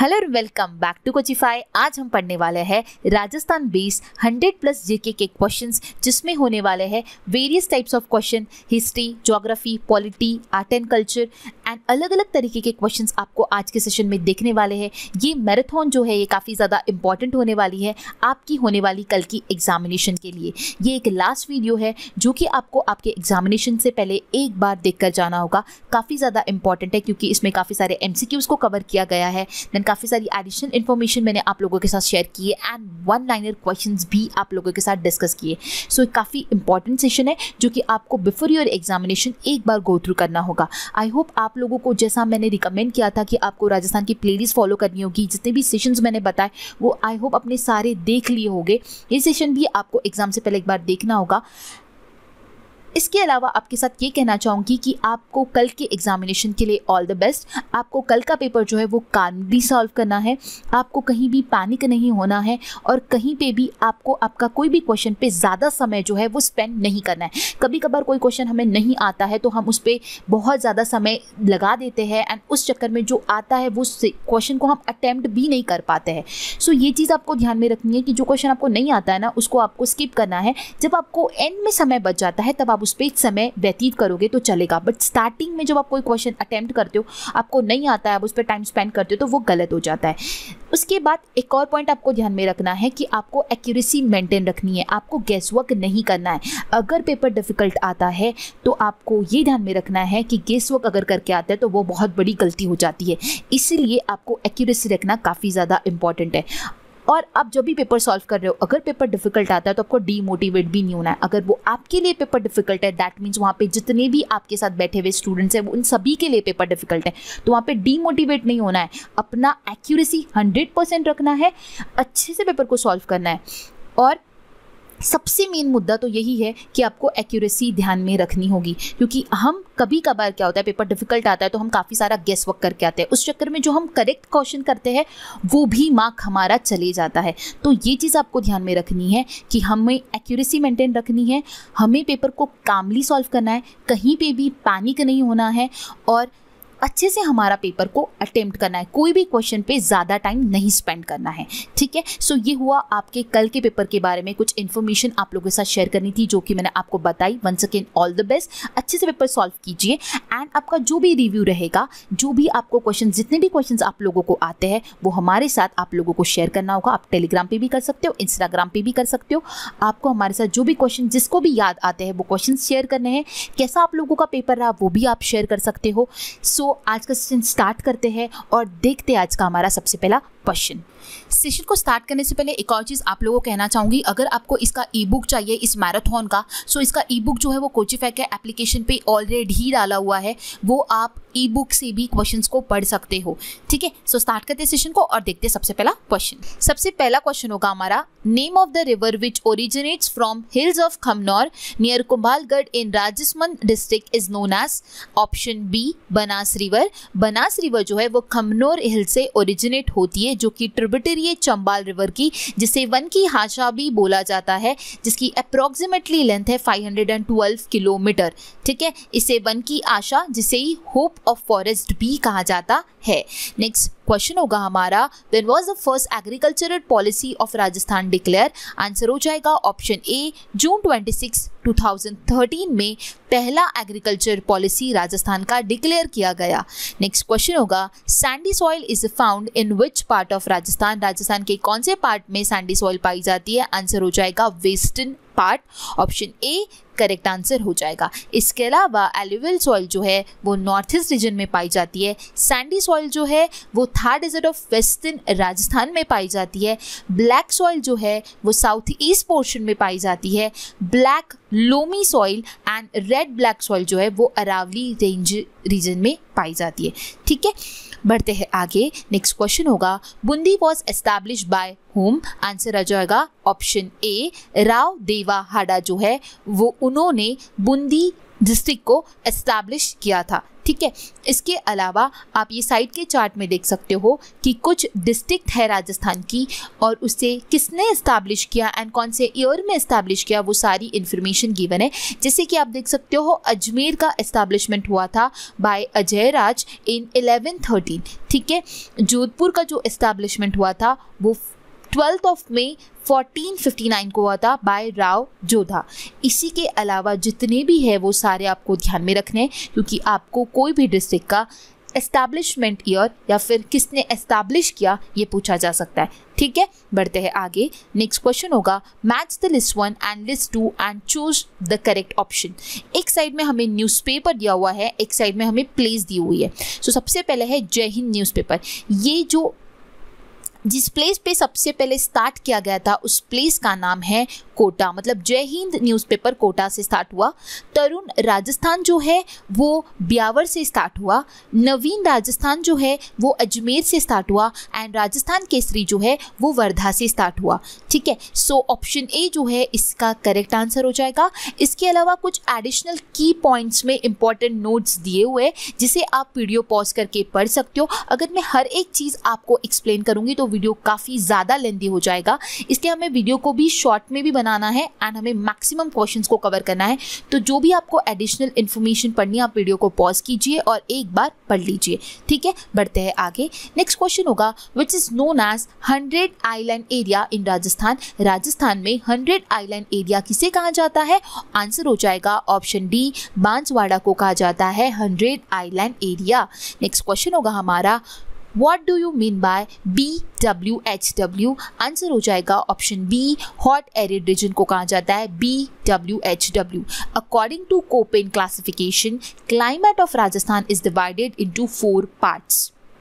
Hello और welcome back to Coachify. आज हम पढ़ने वाले हैं राजस्थान बेस्ड 100+ जीके के क्वेश्चंस, जिसमें होने वाले हैं various types of question, history, geography, polity, art and culture and अलग अलग तरीके के क्वेश्चंस आपको आज के सेशन में देखने वाले हैं। ये मैराथन जो है ये काफ़ी ज़्यादा इंपॉर्टेंट होने वाली है आपकी होने वाली कल की एग्जामिनेशन के लिए। ये एक लास्ट वीडियो है जो कि आपको आपके एग्जामिनेशन से पहले एक बार देख कर जाना होगा। काफ़ी ज़्यादा इंपॉर्टेंट है क्योंकि इसमें काफ़ी सारे MCQs को कवर किया गया है, काफ़ी सारी एडिशनल इन्फॉर्मेशन मैंने आप लोगों के साथ शेयर की है एंड वन लाइनर क्वेश्चंस भी आप लोगों के साथ डिस्कस किए। सो काफ़ी इंपॉर्टेंट सेशन है जो कि आपको बिफोर योर एग्जामिनेशन एक बार गो थ्रू करना होगा। आई होप आप लोगों को, जैसा मैंने रिकमेंड किया था कि आपको राजस्थान की प्लेलिस्ट फॉलो करनी होगी, जितने भी सेशंस मैंने बताए वो आई होप अपने सारे देख लिए होंगे। ये सेशन भी आपको एग्जाम से पहले एक बार देखना होगा। इसके अलावा आपके साथ ये कहना चाहूँगी कि आपको कल के एग्जामिनेशन के लिए ऑल द बेस्ट। आपको कल का पेपर जो है वो कामली सॉल्व करना है, आपको कहीं भी पैनिक नहीं होना है और कहीं पे भी आपको आपका कोई भी क्वेश्चन पे ज़्यादा समय जो है वो स्पेंड नहीं करना है। कभी कभार कोई क्वेश्चन हमें नहीं आता है तो हम उस पर बहुत ज़्यादा समय लगा देते हैं एंड उस चक्कर में जो आता है वो क्वेश्चन को हम अटैम्प्ट भी नहीं कर पाते हैं। सो ये चीज़ आपको ध्यान में रखनी है कि जो क्वेश्चन आपको नहीं आता है ना, उसको आपको स्किप करना है। जब आपको एंड में समय बच जाता है तब आप उस पर समय व्यतीत करोगे तो चलेगा, बट स्टार्टिंग में जब आप कोई क्वेश्चन अटेम्प्ट करते हो, आपको नहीं आता है, आप उस पर टाइम स्पेंड करते हो तो वो गलत हो जाता है। उसके बाद एक और पॉइंट आपको ध्यान में रखना है कि आपको एक्यूरेसी मेंटेन रखनी है, आपको गैस वर्क नहीं करना है। अगर पेपर डिफिकल्ट आता है तो आपको ये ध्यान में रखना है कि गैस वर्क अगर करके आता है तो वो बहुत बड़ी गलती हो जाती है। इसीलिए आपको एक्यूरेसी रखना काफ़ी ज़्यादा इंपॉर्टेंट है। और आप जब भी पेपर सॉल्व कर रहे हो, अगर पेपर डिफिकल्ट आता है तो आपको डीमोटिवेट भी नहीं होना है। अगर वो आपके लिए पेपर डिफिकल्ट है, दैट मीन्स वहाँ पे जितने भी आपके साथ बैठे हुए स्टूडेंट्स हैं उन सभी के लिए पेपर डिफिकल्ट है, तो वहाँ पे डीमोटिवेट नहीं होना है। अपना एक्यूरेसी 100% रखना है, अच्छे से पेपर को सॉल्व करना है। और सबसे मेन मुद्दा तो यही है कि आपको एक्यूरेसी ध्यान में रखनी होगी, क्योंकि हम कभी कभार क्या होता है, पेपर डिफिकल्ट आता है तो हम काफ़ी सारा गेस वर्क करके आते हैं, उस चक्कर में जो हम करेक्ट क्वेश्चन करते हैं वो भी मार्क हमारा चले जाता है। तो ये चीज़ आपको ध्यान में रखनी है कि हमें एक्यूरेसी मेंटेन रखनी है, हमें पेपर को कामली सॉल्व करना है, कहीं पे भी पैनिक नहीं होना है और अच्छे से हमारा पेपर को अटेम्प्ट करना है। कोई भी क्वेश्चन पे ज़्यादा टाइम नहीं स्पेंड करना है, ठीक है। सो ये हुआ आपके कल के पेपर के बारे में कुछ इन्फॉर्मेशन आप लोगों के साथ शेयर करनी थी जो कि मैंने आपको बताई। Once again all the best, अच्छे से पेपर सॉल्व कीजिए एंड आपका जो भी रिव्यू रहेगा, जो भी आपको क्वेश्चन, जितने भी क्वेश्चन आप लोगों को आते हैं वो हमारे साथ आप लोगों को शेयर करना होगा। आप टेलीग्राम पर भी कर सकते हो, इंस्टाग्राम पर भी कर सकते हो। आपको हमारे साथ जो भी क्वेश्चन जिसको भी याद आते हैं वो क्वेश्चन शेयर करने हैं। कैसा आप लोगों का पेपर रहा वो भी आप शेयर कर सकते हो। सो आज का सेशन स्टार्ट करते हैं और देखते हैं आज का हमारा सबसे पहला क्वेश्चन। सेशन को स्टार्ट करने से पहले एक और चीज़ आप लोगों को कहना चाहूँगी, अगर आपको इसका ई बुक चाहिए इस मैराथन का, सो इसका ई बुक जो है वो कोचिफाई के एप्लीकेशन पे ऑलरेडी ही डाला हुआ है, वो आप ई बुक से भी क्वेश्चंस को पढ़ सकते हो, ठीक है। सो स्टार्ट करते हैं सेशन को और देखते हैं सबसे पहला क्वेश्चन। सबसे पहला क्वेश्चन होगा हमारा, name of the river which originates from hills of Khamnor near Kumbhalgarh in Rajasthan district is known as. Option B Banas river. Banas river जो है वो खमनौर हिल से ओरिजिनेट होती है, जो कि ट्रिब्यूटरी है चंबाल रिवर की, जिसे वन की हाशा भी बोला जाता है, जिसकी अप्रोक्सीमेटली लेंथ है 512 किलोमीटर, ठीक है। इसे वन की आशा, जिसे ही होप ऑफ फॉरेस्ट भी कहा जाता है। नेक्स्ट क्वेश्चन होगा हमारा, when was the first agricultural policy of Rajasthan declare. Answer हो जाएगा ऑप्शन ए, जून 26, 2013 में पहला एग्रीकल्चर पॉलिसी राजस्थान का डिक्लेयर किया गया। नेक्स्ट क्वेश्चन होगा, sandy soil is found in which part of Rajasthan. Rajasthan के कौन से पार्ट में सैंडी सॉइल पाई जाती है। आंसर हो जाएगा western part, option A correct answer हो जाएगा। इसके अलावा एलुवियल सॉइल जो है वो नॉर्थ ईस्ट रीजन में पाई जाती है। सैंडी सॉइल जो है वो Thar desert of western Rajasthan में पाई जाती है। ब्लैक सॉइल जो है वो साउथ ईस्ट पोर्शन में पाई जाती है। Black loamy soil and red black soil जो है वो अरावली रेंज रीजन में पाई जाती है, ठीक है। बढ़ते हैं आगे। नेक्स्ट क्वेश्चन होगा, Bundi was establish by home. Answer आ जाएगा ऑप्शन ए, राव देवा हाडा जो है वो उन्होंने बूंदी डिस्ट्रिक्ट को एस्टैब्लिश किया था, ठीक है। इसके अलावा आप ये साइड के चार्ट में देख सकते हो कि कुछ डिस्ट्रिक्ट है राजस्थान की और उसे किसने इस्टेब्लिश किया एंड कौन से ईयर में इस्टेब्लिश किया, वो सारी इन्फॉर्मेशन गिवन है। जैसे कि आप देख सकते हो अजमेर का इस्टेब्लिशमेंट हुआ था बाय अजय राज इन 1113, ठीक है। जोधपुर का जो इस्टेब्लिशमेंट हुआ था वो 12 ऑफ मई 1459 को हुआ था बाय राव जोधा। इसी के अलावा जितने भी है वो सारे आपको ध्यान में रखने हैं, क्योंकि आपको कोई भी डिस्ट्रिक्ट का एस्टैब्लिशमेंट ईयर या फिर किसने एस्टैब्लिश किया ये पूछा जा सकता है, ठीक है। बढ़ते हैं आगे। नेक्स्ट क्वेश्चन होगा match the list 1 and list 2 and choose the correct option. एक साइड में हमें न्यूज़पेपर दिया हुआ है, एक साइड में हमें प्लेस दी हुई है। सो सबसे पहले है जय हिंद न्यूज़पेपर। ये जो जिस प्लेस पे सबसे पहले स्टार्ट किया गया था उस प्लेस का नाम है कोटा, मतलब जय हिंद न्यूज़पेपर कोटा से स्टार्ट हुआ। तरुण राजस्थान जो है वो ब्यावर से स्टार्ट हुआ। नवीन राजस्थान जो है वो अजमेर से स्टार्ट हुआ एंड राजस्थान केसरी जो है वो वर्धा से स्टार्ट हुआ, ठीक है। सो ऑप्शन ए जो है इसका करेक्ट आंसर हो जाएगा। इसके अलावा कुछ एडिशनल की पॉइंट्स में इंपॉर्टेंट नोट्स दिए हुए जिसे आप वीडियो पॉज करके पढ़ सकते हो। अगर मैं हर एक चीज़ आपको एक्सप्लेन करूँगी तो वीडियो काफ़ी ज़्यादा लेंथी हो जाएगा, इसलिए हमें वीडियो को भी शॉर्ट में भी बनाना है एंड हमें मैक्सिमम क्वेश्चंस को कवर करना है। तो जो भी आपको एडिशनल इन्फॉर्मेशन पढ़नी है आप वीडियो को पॉज कीजिए और एक बार पढ़ लीजिए, ठीक है। बढ़ते हैं आगे। नेक्स्ट क्वेश्चन होगा which is known as 100 island area in Rajasthan. Rajasthan में 100 आइलैंड एरिया किसे कहा जाता है? आंसर हो जाएगा ऑप्शन डी, बांसवाड़ा को कहा जाता है 100 आइलैंड एरिया। नेक्स्ट क्वेश्चन होगा हमारा What do you mean by BWHW? Answer हो जाएगा option B, hot arid region को कहा जाता है BWHW। According to Köppen classification, climate of Rajasthan is divided into 4 parts.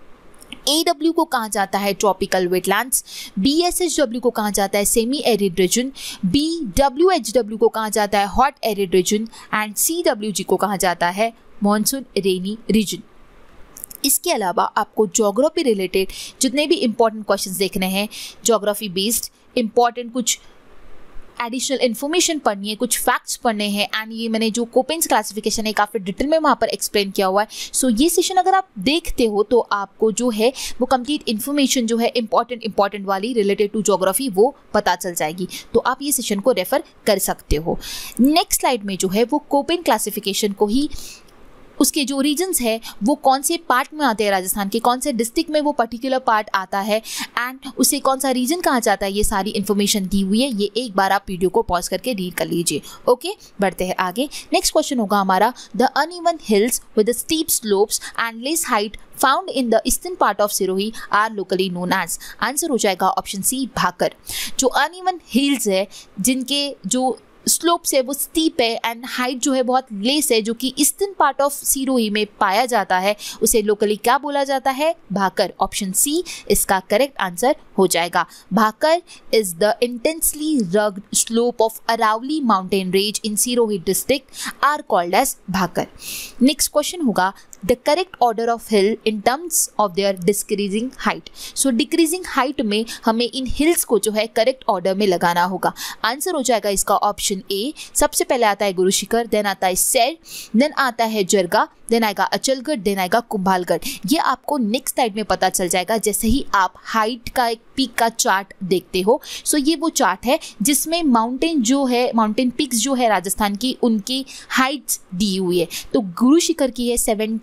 AW को कहा जाता है ट्रॉपिकल वेटलैंड्स, BSHW को कहा जाता है सेमी एरिड रीजन, BWHW को कहा जाता है hot arid region and CWG को कहा जाता है मॉनसून रेनी रीजन। इसके अलावा आपको ज्योग्राफी रिलेटेड जितने भी इंपॉर्टेंट क्वेश्चंस देखने हैं, ज्योग्राफी बेस्ड इंपॉर्टेंट कुछ एडिशनल इन्फॉर्मेशन पढ़नी है, कुछ फैक्ट्स पढ़ने हैं एंड ये मैंने जो कोपेन्स क्लासिफिकेशन है काफ़ी डिटेल में वहाँ पर एक्सप्लेन किया हुआ है। सो ये सेशन अगर आप देखते हो तो आपको जो है वो कंप्लीट इन्फॉर्मेशन जो है इंपॉर्टेंट वाली रिलेटेड टू ज्योग्राफी वो पता चल जाएगी, तो आप ये सेशन को रेफर कर सकते हो। नेक्स्ट स्लाइड में जो है वो कोपेन क्लासिफिकेशन को ही उसके जो रीजन्स है वो कौन से पार्ट में आते हैं, राजस्थान के कौन से डिस्ट्रिक्ट में वो पर्टिकुलर पार्ट आता है एंड उसे कौन सा रीजन कहा जाता है, ये सारी इन्फॉर्मेशन दी हुई है। ये एक बार आप वीडियो को पॉज करके रीड कर लीजिए, ओके। बढ़ते हैं आगे। नेक्स्ट क्वेश्चन होगा हमारा the uneven hills with steep slopes and less height found in the eastern part of Sirohi are locally known as. Answer हो जाएगा ऑप्शन सी, भाकर। जो अनइवन हिल्स है जिनके जो स्लोप्स है वो स्टीप है एंड हाइट जो है बहुत लेस है, जो कि ईस्टर्न पार्ट ऑफ सिरोही में पाया जाता है, उसे लोकली क्या बोला जाता है? भाकर। ऑप्शन सी इसका करेक्ट आंसर हो जाएगा। Bhakar is the intensely rugged slope of Aravalli mountain range in Sirohi district are called as Bhakar. Next question होगा the correct order of hill in terms of their decreasing height. So decreasing height में हमें इन hills को जो है correct order में लगाना होगा। Answer हो जाएगा इसका ऑप्शन ए। सबसे पहले आता है गुरु शिखर, देन आता है सैर, देन आता है जरगा, देन आएगा अचलगढ़, देन आएगा कुंभालगढ़। ये आपको नेक्स्ट स्लाइड में पता चल जाएगा जैसे ही आप हाइट का एक पीक का चार्ट देखते हो। सो ये वो चार्ट है जिसमें माउंटेन जो है, माउंटेन पिक्स जो है राजस्थान की, उनकी हाइट्स दी हुई है। तो गुरु शिखर की है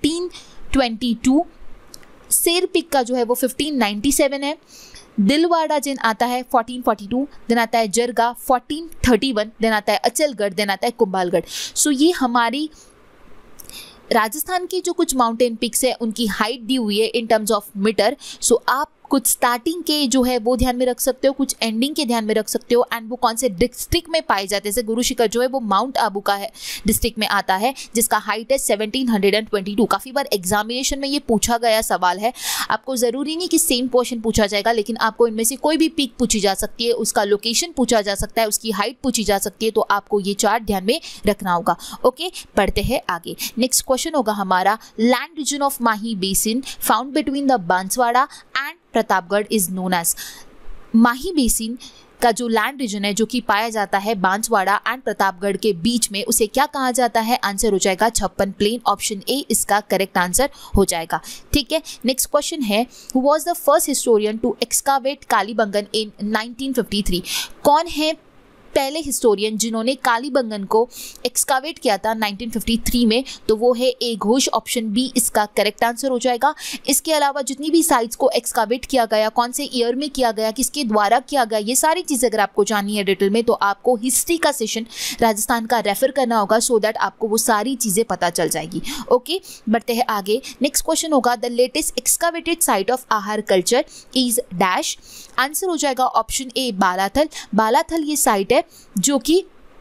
1722, शेर पिक का जो है वो 1597 है, दिलवाड़ा जिन आता है 1442, देन आता है जरगा 1431, देन आता है अचलगढ़, देन आता है कुंभालगढ़। सो ये हमारी राजस्थान की जो कुछ माउंटेन पिक्स है उनकी हाइट दी हुई है in terms of meter. So आप कुछ स्टार्टिंग के जो है वो ध्यान में रख सकते हो, कुछ एंडिंग के ध्यान में रख सकते हो एंड वो कौन से डिस्ट्रिक्ट में पाए जाते हैं। जैसे गुरु शिखर जो है वो माउंट आबू का है डिस्ट्रिक्ट में आता है जिसका हाइट है 1722। काफ़ी बार एग्जामिनेशन में ये पूछा गया सवाल है। आपको ज़रूरी नहीं कि सेम क्वेश्चन पूछा जाएगा, लेकिन आपको इनमें से कोई भी पीक पूछी जा सकती है, उसका लोकेशन पूछा जा सकता है, उसकी हाइट पूछी जा सकती है, तो आपको ये चार्ट ध्यान में रखना होगा, ओके। बढ़ते हैं आगे। नेक्स्ट क्वेश्चन होगा हमारा land region of Mahi basin found between the Banswara and Pratapgarh is known as. Mahi basin का जो लैंड रीजन है जो कि पाया जाता है बांसवाड़ा एंड प्रतापगढ़ के बीच में, उसे क्या कहा जाता है? आंसर हो जाएगा छप्पन प्लेन, ऑप्शन ए इसका करेक्ट आंसर हो जाएगा। ठीक है, नेक्स्ट क्वेश्चन है, who was the first historian to excavate Kalibangan in 1953? कौन है पहले हिस्टोरियन जिन्होंने कालीबंगन को एक्सकावेट किया था 1953 में? तो वो है ए घोष, ऑप्शन बी इसका करेक्ट आंसर हो जाएगा। इसके अलावा जितनी भी साइट्स को एक्सकावेट किया गया, कौन से ईयर में किया गया, किसके द्वारा किया गया, ये सारी चीज़ें अगर आपको जाननी है डिटेल में, तो आपको हिस्ट्री का सेशन राजस्थान का रेफर करना होगा, सो दैट आपको वो सारी चीज़ें पता चल जाएगी। ओके, बढ़ते हैं आगे। नेक्स्ट क्वेश्चन होगा, the latest excavated site of Ahar culture is dash? Answer हो जाएगा ऑप्शन ए बालाथल। बालाथल ये साइट है जो कि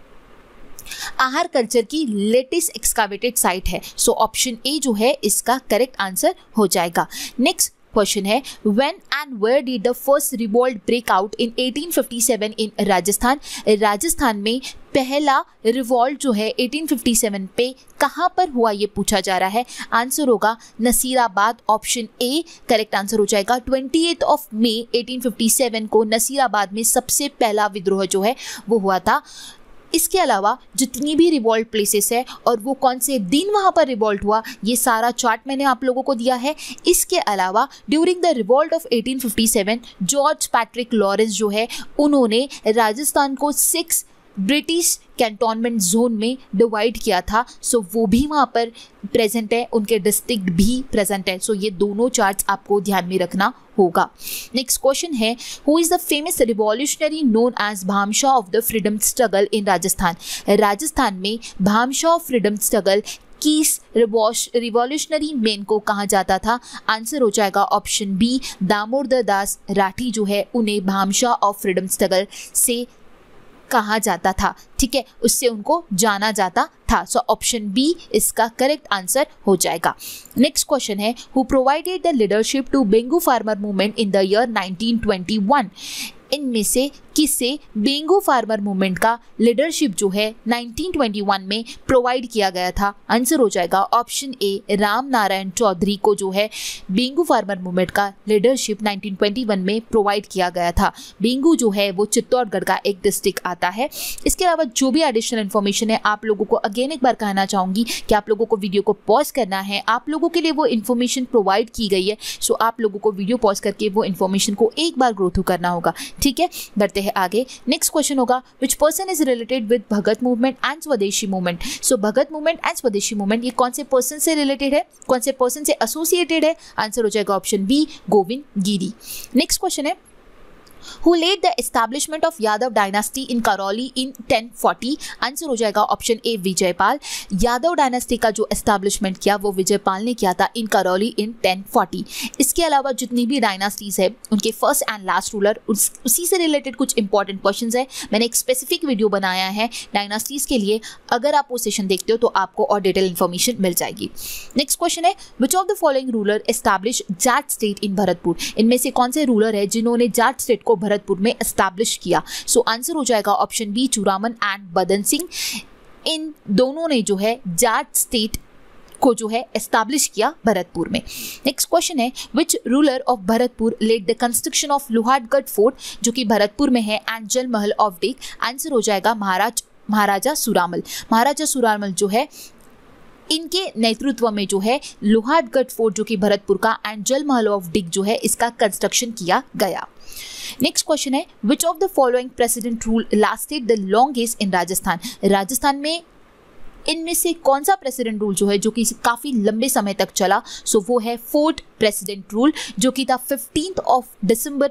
आहार कल्चर की लेटेस्ट एक्सकावेटेड साइट है, सो ऑप्शन ए जो है इसका करेक्ट आंसर हो जाएगा। नेक्स्ट क्वेश्चन है, when and where did the first revolt break out in 1857 in Rajasthan? Rajasthan में पहला रिवॉल्ट जो है 1857 पे कहाँ पर हुआ, ये पूछा जा रहा है। आंसर होगा Nasirabad, option A correct answer हो जाएगा। 28 मई 1857 को नसीराबाद में सबसे पहला विद्रोह जो है वो हुआ था। इसके अलावा जितनी भी रिवॉल्ट प्लेसेस है और वो कौन से दिन वहाँ पर रिवॉल्ट हुआ, ये सारा चार्ट मैंने आप लोगों को दिया है। इसके अलावा during the revolt of 1857 George Patrick Lawrence जो है उन्होंने राजस्थान को 6 ब्रिटिश कैंटोनमेंट जोन में डिवाइड किया था, सो वो भी वहाँ पर प्रेजेंट है, उनके डिस्ट्रिक्ट भी प्रेजेंट है। सो ये दोनों चार्ट्स आपको ध्यान में रखना होगा। नेक्स्ट क्वेश्चन है, who is the famous revolutionary known as Bhamashah of the freedom struggle in Rajasthan? Rajasthan में भामशाह ऑफ फ्रीडम स्ट्रगल किस रिवॉल्यूशनरी मैन को कहा जाता था? आंसर हो जाएगा ऑप्शन बी दामोदर दास राठी जो है उन्हें भामशाह ऑफ फ्रीडम स्ट्रगल से कहा जाता था। ठीक है, उससे उनको जाना जाता था, सो ऑप्शन बी इसका करेक्ट आंसर हो जाएगा। नेक्स्ट क्वेश्चन है, who provided the leadership to बेंगू farmer movement in the year 1921? इनमें से किसे बेंगू फार्मर मूवमेंट का लीडरशिप जो है 1921 में प्रोवाइड किया गया था? आंसर हो जाएगा ऑप्शन ए राम नारायण चौधरी को जो है बेंगू फार्मर मूवमेंट का लीडरशिप 1921 में प्रोवाइड किया गया था। बेंगू जो है वो चित्तौड़गढ़ का एक डिस्ट्रिक्ट आता है। इसके अलावा जो भी एडिशनल इन्फॉर्मेशन है आप लोगों को अगेन एक बार कहना चाहूँगी कि आप लोगों को वीडियो को पॉज करना है, आप लोगों के लिए वो इन्फॉर्मेशन प्रोवाइड की गई है, सो आप लोगों को वीडियो पॉज करके वो इन्फॉर्मेशन को एक बार ग्रो थ्रू करना होगा। ठीक है, बढ़ते हैं आगे। नेक्स्ट क्वेश्चन होगा, which person is related with Bhagat movement and Swadeshi movement? So Bhagat movement and Swadeshi movement ये कौन से पर्सन से रिलेटेड है, कौन से पर्सन से एसोसिएटेड है? आंसर हो जाएगा option B Govind Giri. Next question है, who led the establishment of Yadav dynasty in Karoli in 1040? Answer हो जाएगा option A Vijaypal. Yadav dynasty का जो एस्टैब्लिशमेंट किया वो विजयपाल ने किया था इन करौली इन 1040। इसके अलावा जितनी भी डायनास्टीज है उनके फर्स्ट एंड लास्ट रूलर, उसी से रिलेटेड कुछ इंपॉर्टेंट क्वेश्चंस है। मैंने एक स्पेसिफिक वीडियो बनाया है डायनास्टीज के लिए, अगर आप वो सेशन देखते हो तो आपको और डिटेल इन्फॉर्मेशन मिल जाएगी। नेक्स्ट क्वेश्चन है, which of the following ruler establish Jat state in Bharatpur? इनमें से कौन से रूलर है जिन्होंने जाट स्टेट को भरतपुर में एस्टैब्लिश किया? सो आंसर हो जाएगा ऑप्शन बी चूरामन एंड बदन सिंह। इन दोनों ने जो है जाट स्टेट को जो है एस्टैब्लिश किया भरतपुर में। नेक्स्ट क्वेश्चन है, which ruler of Bharatpur led the construction of Lohagarh fort जो कि भरतपुर में है एंड जल महल ऑफ डिग? आंसर हो जाएगा महाराजा सुरामल। महाराजा सुरामल जो है इनके नेतृत्व में जो है लोहारगढ़ फोर्ट जो कि भरतपुर का एंड जल महल ऑफ डिग जो है इसका कंस्ट्रक्शन किया गया। नेक्स्ट क्वेश्चन है, which of the following president rule lasted the longest in Rajasthan? Rajasthan में इनमें से कौन सा प्रेसिडेंट रूल जो है जो कि काफ़ी लंबे समय तक चला? सो वो है फोर्थ प्रेसिडेंट रूल जो कि था 15 दिसंबर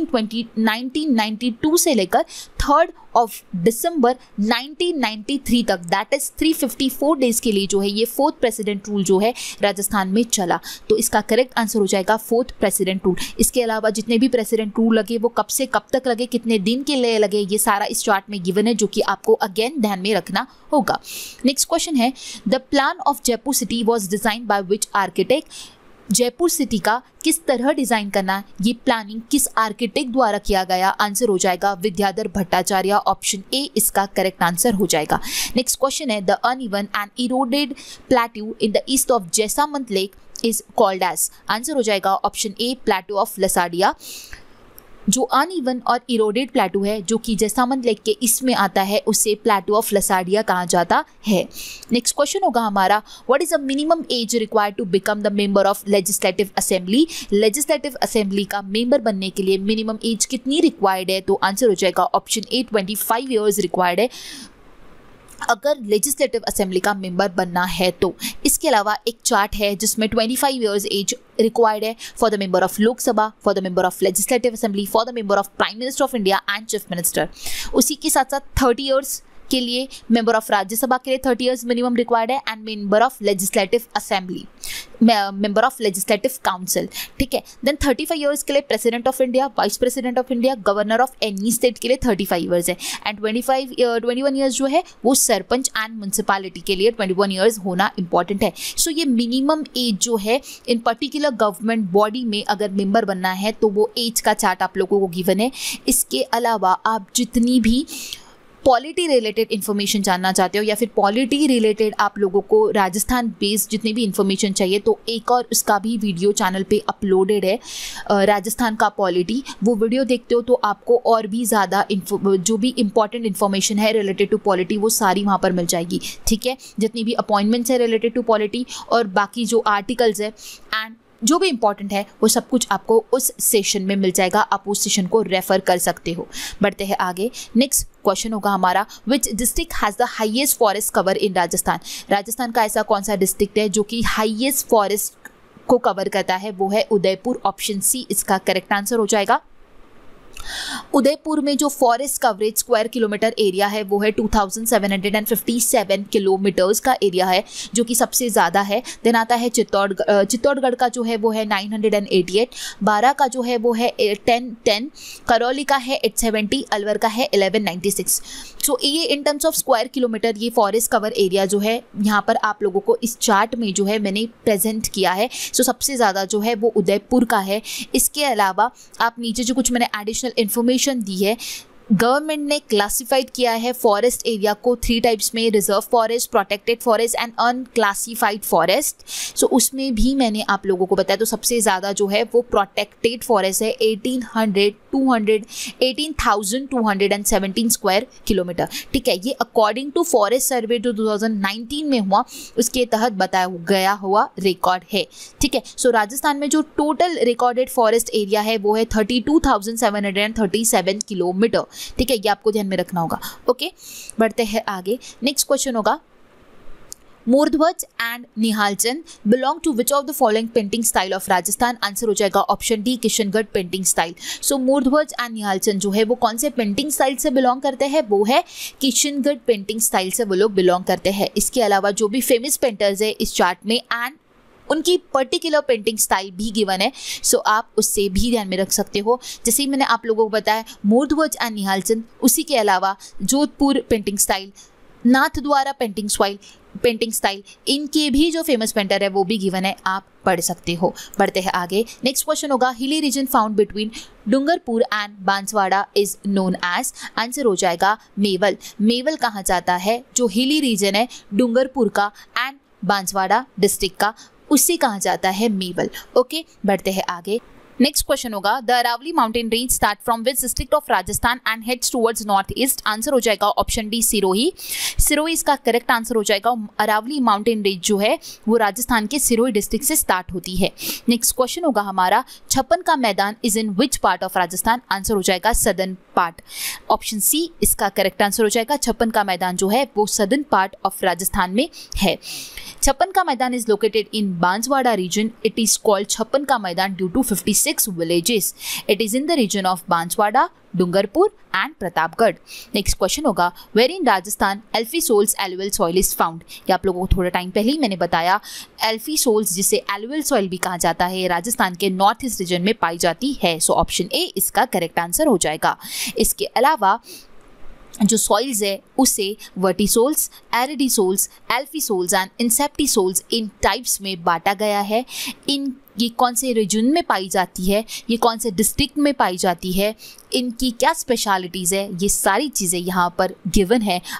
1992 से लेकर 3 दिसंबर 1993 तक, दैट इज 354 डेज के लिए जो है ये फोर्थ प्रेसिडेंट रूल जो है राजस्थान में चला। तो इसका करेक्ट आंसर हो जाएगा फोर्थ प्रेसिडेंट रूल। इसके अलावा जितने भी प्रेसिडेंट रूल लगे वो कब से कब तक लगे, कितने दिन के लिए लगे, ये सारा इस चार्ट में गिवन है जो कि आपको अगेन ध्यान में रखना होगा। नेक्स्ट क्वेश्चन है, the plan of Jaipur city was design by which architect? Jaipur city का किस तरह डिजाइन करना, ये प्लानिंग किस आर्किटेक्ट द्वारा किया गया? आंसर हो जाएगा विद्याधर भट्टाचार्य, ऑप्शन ए इसका करेक्ट आंसर हो जाएगा। नेक्स्ट क्वेश्चन है, the uneven and eroded plateau in the east of Jaisamand lake is called as? Answer हो जाएगा option A plateau of Lasadiya. जो अनइवन और इरोडेड प्लेटू है जो कि जैसामन लेक के इसमें आता है उसे प्लेटू ऑफ लसाडिया कहा जाता है। नेक्स्ट क्वेश्चन होगा हमारा, what is the minimum age required to become the member of legislative assembly. Legislative assembly का मेंबर बनने के लिए मिनिमम एज कितनी रिक्वायर्ड है, तो आंसर हो जाएगा ऑप्शन ए 25 ईयर्स रिक्वायर्ड है अगर लेजिस्लेटिव असेंबली का मेंबर बनना है तो। इसके अलावा एक चार्ट है जिसमें 25 इयर्स एज रिक्वायर्ड है for the member of Lok Sabha, for the member of legislative assembly, for the member of prime minister of India and chief minister. उसी के साथ साथ 30 इयर्स के लिए मेंबर ऑफ राज्यसभा के लिए 30 इयर्स मिनिमम रिक्वायर्ड है and member of legislative assembly, member of legislative council, ठीक है। देन 35 इयर्स के लिए president of India, vice president of India, governor of any state के लिए 35 इयर्स है एंड 21 इयर्स जो है वो सरपंच एंड म्यूनसिपैलिटी के लिए 21 इयर्स होना इंपॉर्टेंट है। सो ये मिनिमम एज जो है इन पर्टिकुलर गवर्नमेंट बॉडी में अगर मेंबर बनना है तो वो एज का चार्ट आप लोगों को गिवन है। इसके अलावा आप जितनी भी पॉलिटी रिलेटेड इन्फॉर्मेशन जानना चाहते हो या फिर पॉलिटी रिलेटेड आप लोगों को राजस्थान बेस्ड जितनी भी इन्फॉर्मेशन चाहिए तो एक और उसका भी वीडियो चैनल पे अपलोडेड है, राजस्थान का पॉलिटी। वो वीडियो देखते हो तो आपको और भी ज़्यादा जो भी इंपॉर्टेंट इन्फॉर्मेशन है रिलेटेड टू पॉलिटी वो सारी वहाँ पर मिल जाएगी, ठीक है। जितनी भी अपॉइंटमेंट्स है रिलेटेड टू पॉलिटी और बाकी जो आर्टिकल्स है एंड जो भी इंपॉर्टेंट है वो सब कुछ आपको उस सेशन में मिल जाएगा, आप उस सेशन को रेफर कर सकते हो। बढ़ते हैं आगे। नेक्स्ट क्वेश्चन होगा हमारा, which district has the highest forest cover in Rajasthan. Rajasthan का ऐसा कौन सा डिस्ट्रिक्ट है जो कि हाईएस्ट फॉरेस्ट को कवर करता है, वो है उदयपुर। ऑप्शन सी इसका करेक्ट आंसर हो जाएगा। उदयपुर में जो forest coverage square kilometer area है वो है 2757 किलोमीटर्स का एरिया है जो कि सबसे ज़्यादा है। देन आता है चित्तौड़गढ़ का जो है वो है 988, बारा का जो है वो है 1010, करौली का है 870, अलवर का है 1196। सो ये in terms of square kilometer ये फॉरेस्ट कवर एरिया जो है यहाँ पर आप लोगों को इस चार्ट में जो है मैंने प्रेजेंट किया है। सो सबसे ज़्यादा जो है वो उदयपुर का है। इसके अलावा आप नीचे जो कुछ मैंने एडिशनल इन्फॉर्मेशन दी है, गवर्नमेंट ने क्लासिफाइड किया है फॉरेस्ट एरिया को 3 टाइप्स में, reserve forest, protected forest and unclassified forest. So उसमें भी मैंने आप लोगों को बताया तो सबसे ज़्यादा जो है वो प्रोटेक्टेड फॉरेस्ट है 18,217 स्क्वायर किलोमीटर, ठीक है। ये अकॉर्डिंग टू फॉरेस्ट सर्वे जो 2019 में हुआ उसके तहत बताया गया हुआ रिकॉर्ड है, ठीक है। सो राजस्थान में जो टोटल रिकॉर्डेड फॉरेस्ट एरिया है वो है 32,737 किलोमीटर, ठीक है। ये आपको ध्यान में रखना होगा। ओके, बढ़ते हैं आगे। नेक्स्ट क्वेश्चन होगा, Murdhwaj and Nihalchand belong to which of the following painting style of Rajasthan. Answer हो जाएगा option D Kishangarh painting style. So Murdhwaj and Nihalchand जो है वो कौन से पेंटिंग स्टाइल से बिलोंग करते हैं, वो है किशनगढ़ पेंटिंग स्टाइल से वो लोग बिलोंग करते हैं। इसके अलावा जो भी फेमस पेंटर्स है इस चार्ट में एंड उनकी पर्टिकुलर पेंटिंग स्टाइल भी गिवन है, सो आप उससे भी ध्यान में रख सकते हो। जैसे ही मैंने आप लोगों को बताया मूर्ध्वज एंड निहालचंद, उसी के अलावा Jodhpur painting style, Nathdwara painting style, इनके भी जो फेमस पेंटर है वो भी गिवन है, आप पढ़ सकते हो। बढ़ते हैं आगे। नेक्स्ट क्वेश्चन होगा, hilly region found between Dungarpur and Banswara is known as. Answer हो जाएगा मेवल। मेवल कहा जाता है जो हिली रीजन है डूंगरपुर का एंड बांसवाड़ा डिस्ट्रिक्ट का, उसे कहा जाता है मेवल। ओके, बढ़ते हैं आगे। नेक्स्ट क्वेश्चन होगा, the Aravalli mountain range start from which district of Rajasthan and heads towards north east. Answer हो जाएगा ऑप्शन डी सिरोही। सिरोही इसका करेक्ट आंसर हो जाएगा। अरावली माउंटेन रेंज जो है वो राजस्थान के सिरोही डिस्ट्रिक्ट से स्टार्ट होती है। नेक्स्ट क्वेश्चन होगा हमारा, Chhappan ka Maidan is in which part of Rajasthan. Answer हो जाएगा सदर्न पार्ट। ऑप्शन सी इसका करेक्ट आंसर हो जाएगा। छप्पन का मैदान जो है वो सदर्न पार्ट ऑफ राजस्थान में है। Chhappan ka Maidan is located in Banswara region. It is called Chhappan ka Maidan due to 56 villages. It is in the region of Banswara, Dungarpur and Pratapgarh. Next question होगा, where in Rajasthan alfisols alluvial soil is found. ये आप लोगों को थोड़ा टाइम पहले ही मैंने बताया, एल्फी सोल्स जिसे एलुअल सॉइल भी कहा जाता है राजस्थान के नॉर्थ ईस्ट रीजन में पाई जाती है। सो ऑप्शन ए इसका करेक्ट आंसर हो जाएगा। इसके अलावा जो सॉइल्स है उसे vertisols, aridisols, alfisols and inceptisols इन टाइप्स में बांटा गया है। ये कौन से रीजन में पाई जाती है, ये कौन से डिस्ट्रिक्ट में पाई जाती है, इनकी क्या स्पेशलिटीज़ है, ये सारी चीज़ें यहाँ पर गिवन है, आप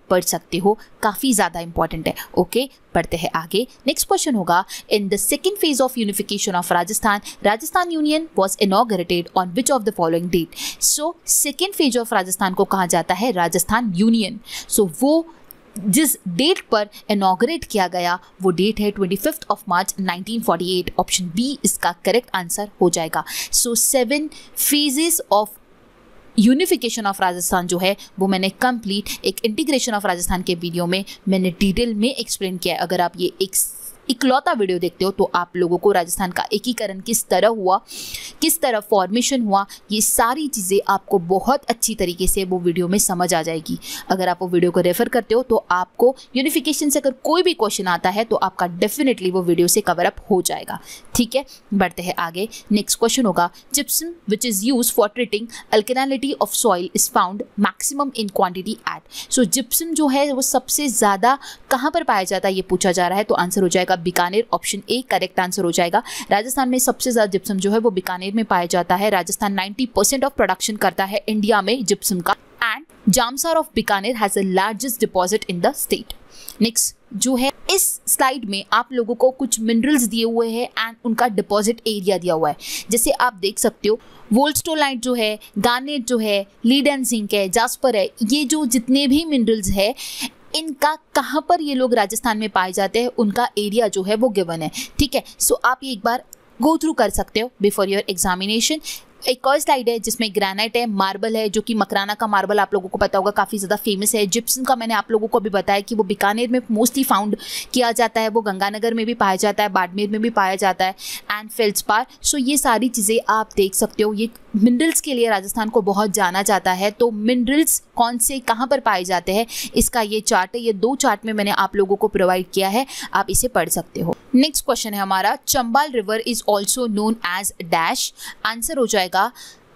पढ़ सकते हो, काफ़ी ज़्यादा इंपॉर्टेंट है। ओके, पढ़ते हैं आगे। नेक्स्ट क्वेश्चन होगा, in the second phase of unification of Rajasthan, Rajasthan union was inaugurated on which of the following date. So second phase of Rajasthan को कहा जाता है राजस्थान यूनियन। सो वो जिस डेट पर इनॉग्रेट किया गया वो डेट है 25 मार्च 1948। ऑप्शन बी इसका करेक्ट आंसर हो जाएगा। So 7 phases of unification of Rajasthan जो है वो मैंने कंप्लीट एक इंटीग्रेशन ऑफ राजस्थान के वीडियो में मैंने डिटेल में एक्सप्लेन किया है। अगर आप ये एक इकलौता वीडियो देखते हो तो आप लोगों को राजस्थान का एकीकरण किस तरह हुआ, किस तरह फॉर्मेशन हुआ, ये सारी चीज़ें आपको बहुत अच्छी तरीके से वो वीडियो में समझ आ जाएगी। अगर आप वो वीडियो को रेफर करते हो तो आपको यूनिफिकेशन से अगर कोई भी क्वेश्चन आता है तो आपका डेफिनेटली वो वीडियो से कवर अप हो जाएगा। ठीक है, बढ़ते हैं आगे। नेक्स्ट क्वेश्चन होगा, gypsum which is use for treating alkalinity of soil is found maximum in quantity at. So gypsum जो है वो सबसे ज़्यादा कहाँ पर पाया जाता है ये पूछा जा रहा है, तो आंसर हो जाएगा Bikaner. Option A correct answer हो जाएगा। राजस्थान में सबसे ज़्यादा जिप्सम जो है वो बीकानेर में पाया जाता है। राजस्थान 90% ऑफ प्रोडक्शन करता है इंडिया में जिप्सम का, and Jamsar of Bikaner has the largest deposit in the state. Next जो है, इस स्लाइड में आप लोगों को कुछ मिनरल्स दिए हुए हैं एंड उनका डिपॉजिट एरिया दिया हुआ है। जैसे आप देख सकते हो वोल्स्टोलाइट जो है, गार्नेट जो है, लीड एंड जिंक है, जास्पर है, ये जो जितने भी मिनरल्स है इनका कहाँ पर ये लोग राजस्थान में पाए जाते हैं, उनका एरिया जो है वो गिवन है। ठीक है, सो आप ये एक बार गो थ्रू कर सकते हो बिफोर योर एग्जामिनेशन। एक और स्लाइड है जिसमें ग्रेनाइट है, मार्बल है, जो कि मकराना का मार्बल आप लोगों को पता होगा काफ़ी ज़्यादा फेमस है। जिप्सम का मैंने आप लोगों को अभी बताया कि वो बीकानेर में मोस्टली फाउंड किया जाता है, वो गंगानगर में भी पाया जाता है, बाड़मेर में भी पाया जाता है, एंड फेल्ड्सपार। सो ये सारी चीज़ें आप देख सकते हो। ये मिनरल्स के लिए राजस्थान को बहुत जाना जाता है। तो मिनरल्स कौन से कहाँ पर पाए जाते हैं इसका ये चार्ट है, ये 2 चार्ट में मैंने आप लोगों को प्रोवाइड किया है, आप इसे पढ़ सकते हो। नेक्स्ट क्वेश्चन है हमारा, Chambal river is also known as dash. Answer हो जाएगा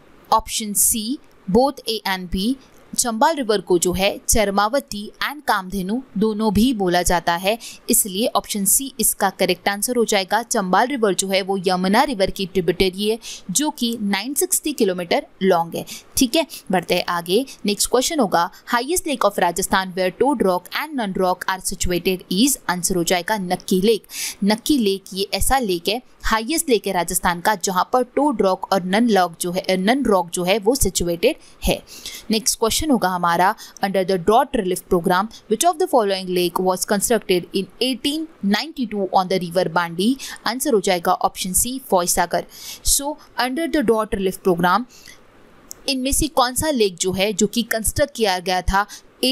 option C both A and B. Chambal river को जो है चरमावती एंड कामधेनु दोनों भी बोला जाता है, इसलिए ऑप्शन सी इसका करेक्ट आंसर हो जाएगा। चंबाल रिवर जो है वो यमुना रिवर की ट्रिब्यूटरी है जो कि 960 किलोमीटर लॉन्ग है। ठीक है, बढ़ते हैं आगे। नेक्स्ट क्वेश्चन होगा, highest lake of Rajasthan where toad rock and nun rock are situated is. Answer हो जाएगा नक्की लेक। नक्की लेक ये ऐसा लेक है, हाईएस्ट लेक है राजस्थान का, जहाँ पर टोड रॉक और नन रॉक जो है वो सिचुएटेड है। नेक्स्ट क्वेश्चन होगा हमारा, under the drought relief programme which of the following lake was constructed in 1892 on the river Bandi. Answer हो जाएगा option C Foy Sagar. So under the drought relief programme इनमें से कौन सा लेक जो है जो कि कंस्ट्रक्ट किया गया था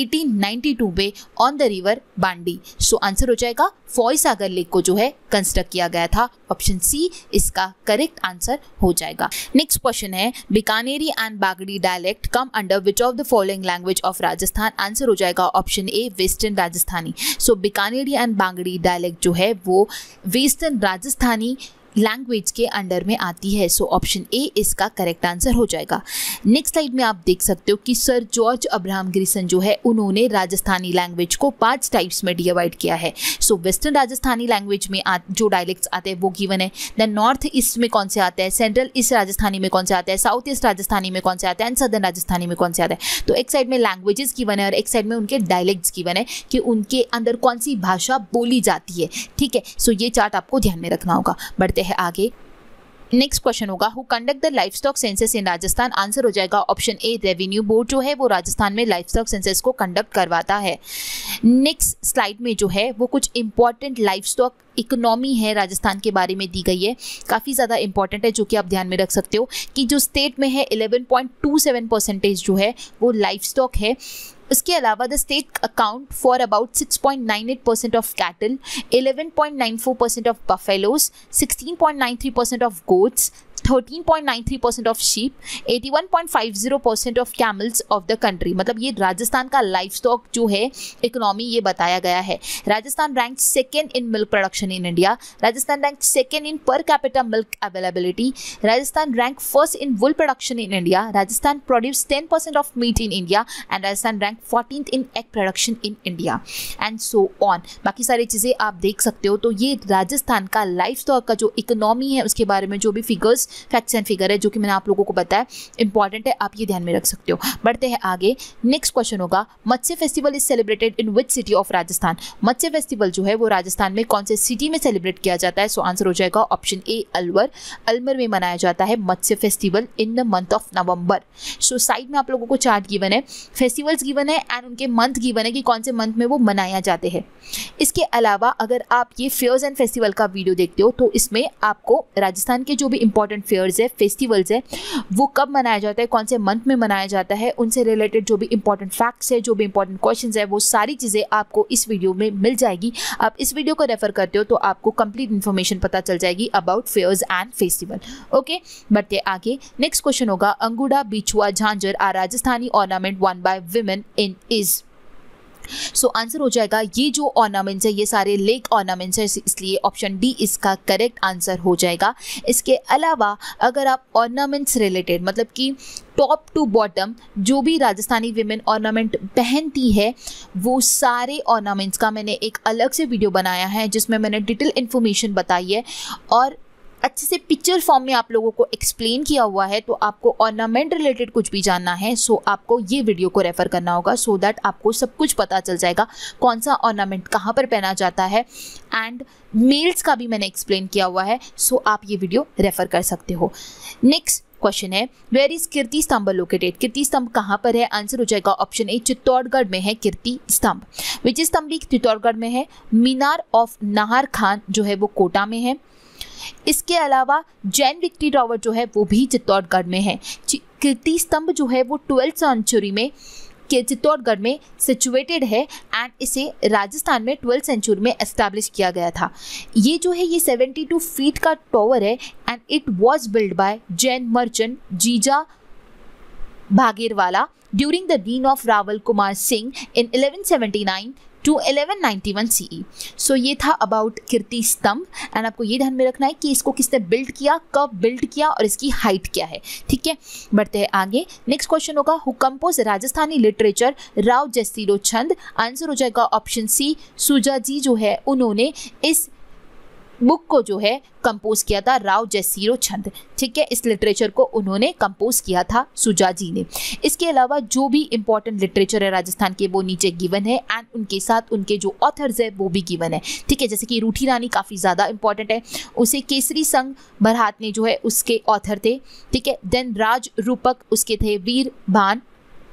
1892 में ऑन द रिवर बांडी। सो आंसर हो जाएगा फॉयसागर लेक को जो है कंस्ट्रक्ट किया गया था। ऑप्शन सी इसका करेक्ट आंसर हो जाएगा। नेक्स्ट क्वेश्चन है, Bikaneri and Bagri dialect come under which of the following language of Rajasthan. Answer हो जाएगा option A western Rajasthani. So Bikaneri and Bagri dialect जो है वो वेस्टर्न राजस्थानी लैंग्वेज के अंडर में आती है। सो ऑप्शन ए इसका करेक्ट आंसर हो जाएगा। नेक्स्ट स्लाइड में आप देख सकते हो कि सर जॉर्ज अब्राहम ग्रिसन जो है उन्होंने राजस्थानी लैंग्वेज को 5 टाइप्स में डिवाइड किया है। सो वेस्टर्न राजस्थानी लैंग्वेज में जो डायलेक्ट्स आते हैं वो गिवन है। देन नॉर्थ ईस्ट में कौन से आते हैं, सेंट्रल ईस्ट राजस्थानी में कौन से आते हैं, साउथ ईस्ट राजस्थानी में कौन से आते हैं, एंड सदर्न राजस्थानी में कौन से आते हैं। तो एक साइड में लैंग्वेजेस गिवन है और एक साइड में उनके डायलेक्ट्स गिवन है कि उनके अंदर कौन सी भाषा बोली जाती है। ठीक है, सो ये चार्ट आपको ध्यान में रखना होगा। बढ़ते हैं आगे। नेक्स्ट क्वेश्चन होगा, who conduct the livestock census in Rajasthan. Answer हो जाएगा ऑप्शन ए रेवेन्यू बोर्ड जो है वो राजस्थान में लाइफ स्टॉक सेंसस को कंडक्ट करवाता है। नेक्स्ट स्लाइड में जो है वो कुछ इंपॉर्टेंट लाइफ स्टॉक इकोनॉमी है राजस्थान के बारे में दी गई है, काफ़ी ज़्यादा इंपॉर्टेंट है, जो कि आप ध्यान में रख सकते हो कि जो स्टेट में है 11.27% जो है वो लाइफ स्टॉक है। उसके अलावा the state account for about 6.98% of cattle, 11.94% of buffaloes, 16.93% of goats, 13.93% of sheep, 81.50% of camels of the country. मतलब ये राजस्थान का लाइफ स्टॉक जो है इकोनॉमी ये बताया गया है। Rajasthan rank 2nd in milk production production in India. Rajasthan ranked second in per capita milk availability. Rajasthan ranked first in wool production in India. Rajasthan produced 10% of meat in India and Rajasthan ranked 14th in egg production in India and so on. बाकी सारी चीज़ें आप देख सकते हो। तो ये राजस्थान का लाइफ स्टॉक का जो इकोनॉमी है उसके बारे में जो भी फिगर्स, फैक्ट्स एंड फिगर है जो कि मैंने आप लोगों को बताया, इंपॉर्टेंट है, आप ये ध्यान में रख सकते हो। बढ़ते हैं आगे। नेक्स्ट क्वेश्चन होगा, Matsya festival is celebrated in which city of Rajasthan. Matsya festival जो है वो राजस्थान में कौन से सिटी में सेलिब्रेट किया जाता है? सो आंसर हो जाएगा ऑप्शन ए अलवर। अलवर में मनाया जाता है Matsya festival in the month of November. So side में आप लोगों को चार्ट गिवन है, फेस्टिवल्स गिवन है एंड उनके मंथ गिवन है कि कौन से मंथ में वो मनाया जाते हैं। इसके अलावा अगर आप ये फेयर्स एंड फेस्टिवल का वीडियो देखते हो तो इसमें आपको राजस्थान के जो भी इंपॉर्टेंट फेयर्स है, फेस्टिवल्स है, वो कब मनाया जाता है, कौन से मंथ में मनाया जाता है, उनसे रिलेटेड जो भी इंपॉर्टेंट फैक्ट्स है, जो भी इंपॉर्टेंट क्वेश्चंस है, वो सारी चीज़ें आपको इस वीडियो में मिल जाएगी। आप इस वीडियो को रेफर करते हो तो आपको कंप्लीट इन्फॉर्मेशन पता चल जाएगी about fairs and festival. Okay, बढ़ते आगे। नेक्स्ट क्वेश्चन होगा, angutha, bichhua, jhanjhar are Rajasthani ornament worn by women in is. So answer हो जाएगा, ये जो ऑर्नामेंट्स है ये सारे लेग ऑर्नामेंट्स है, इसलिए ऑप्शन डी इसका करेक्ट आंसर हो जाएगा। इसके अलावा अगर आप ऑर्नामेंट्स रिलेटेड मतलब कि टॉप टू बॉटम जो भी राजस्थानी विमेन ऑर्नामेंट पहनती है वो सारे ऑर्नामेंट्स का मैंने एक अलग से वीडियो बनाया है जिसमें मैंने डिटेल इन्फॉर्मेशन बताई है और अच्छे से पिक्चर फॉर्म में आप लोगों को एक्सप्लेन किया हुआ है। तो आपको ऑर्नामेंट रिलेटेड कुछ भी जानना है सो आपको ये वीडियो को रेफर करना होगा सो दैट आपको सब कुछ पता चल जाएगा कौन सा ऑर्नामेंट कहाँ पर पहना जाता है एंड मेल्स का भी मैंने एक्सप्लेन किया हुआ है। सो आप ये वीडियो रेफर कर सकते हो। नेक्स्ट क्वेश्चन है, where is Kirti Stambh located. कीर्ति स्तंभ कहाँ पर है? आंसर हो जाएगा ऑप्शन ए चित्तौड़गढ़ में है कीर्ति स्तंभ। विजय स्तंभ भी चित्तौड़गढ़ में है। मीनार ऑफ नाहर खान जो है वो कोटा में है। इसके अलावा जैन विक्ट्री टावर जो है वो भी चित्तौड़गढ़ में है। कीर्ति स्तंभ जो है वो 12th सेंचुरी में चित्तौड़गढ़ में सिचुएटेड है एंड इसे राजस्थान में 12th सेंचुरी में एस्टैब्लिश किया गया था। ये जो है ये 72 फीट का टावर है and it was build by Jain merchant Jija Bhagerwala during the reign of Rawal Kumar Singh in 1179 to 1191 CE। So ये था अबाउट कीर्ति स्तंभ एंड आपको ये ध्यान में रखना है कि इसको किसने बिल्ड किया, कब बिल्ड किया और इसकी हाइट क्या है। ठीक है, बढ़ते हैं आगे। नेक्स्ट क्वेश्चन होगा, who compose Rajasthani literature Rao Jastiro Chhand. Answer हो जाएगा ऑप्शन सी सुजा जी जो है उन्होंने इस बुक को जो है कंपोज किया था, राव जस्तीरो छंद। ठीक है, इस लिटरेचर को उन्होंने कंपोज किया था सुजा जी ने। इसके अलावा जो भी इंपॉर्टेंट लिटरेचर है राजस्थान के वो नीचे गिवन है एंड उनके साथ उनके जो ऑथर्स है वो भी गिवन है। ठीक है, जैसे कि रूठी रानी काफ़ी ज़्यादा इंपॉर्टेंट है, उसे केसरी संघ भरहाट ने जो है उसके ऑथर थे। ठीक है, देन राज रूपक उसके थे वीर भान।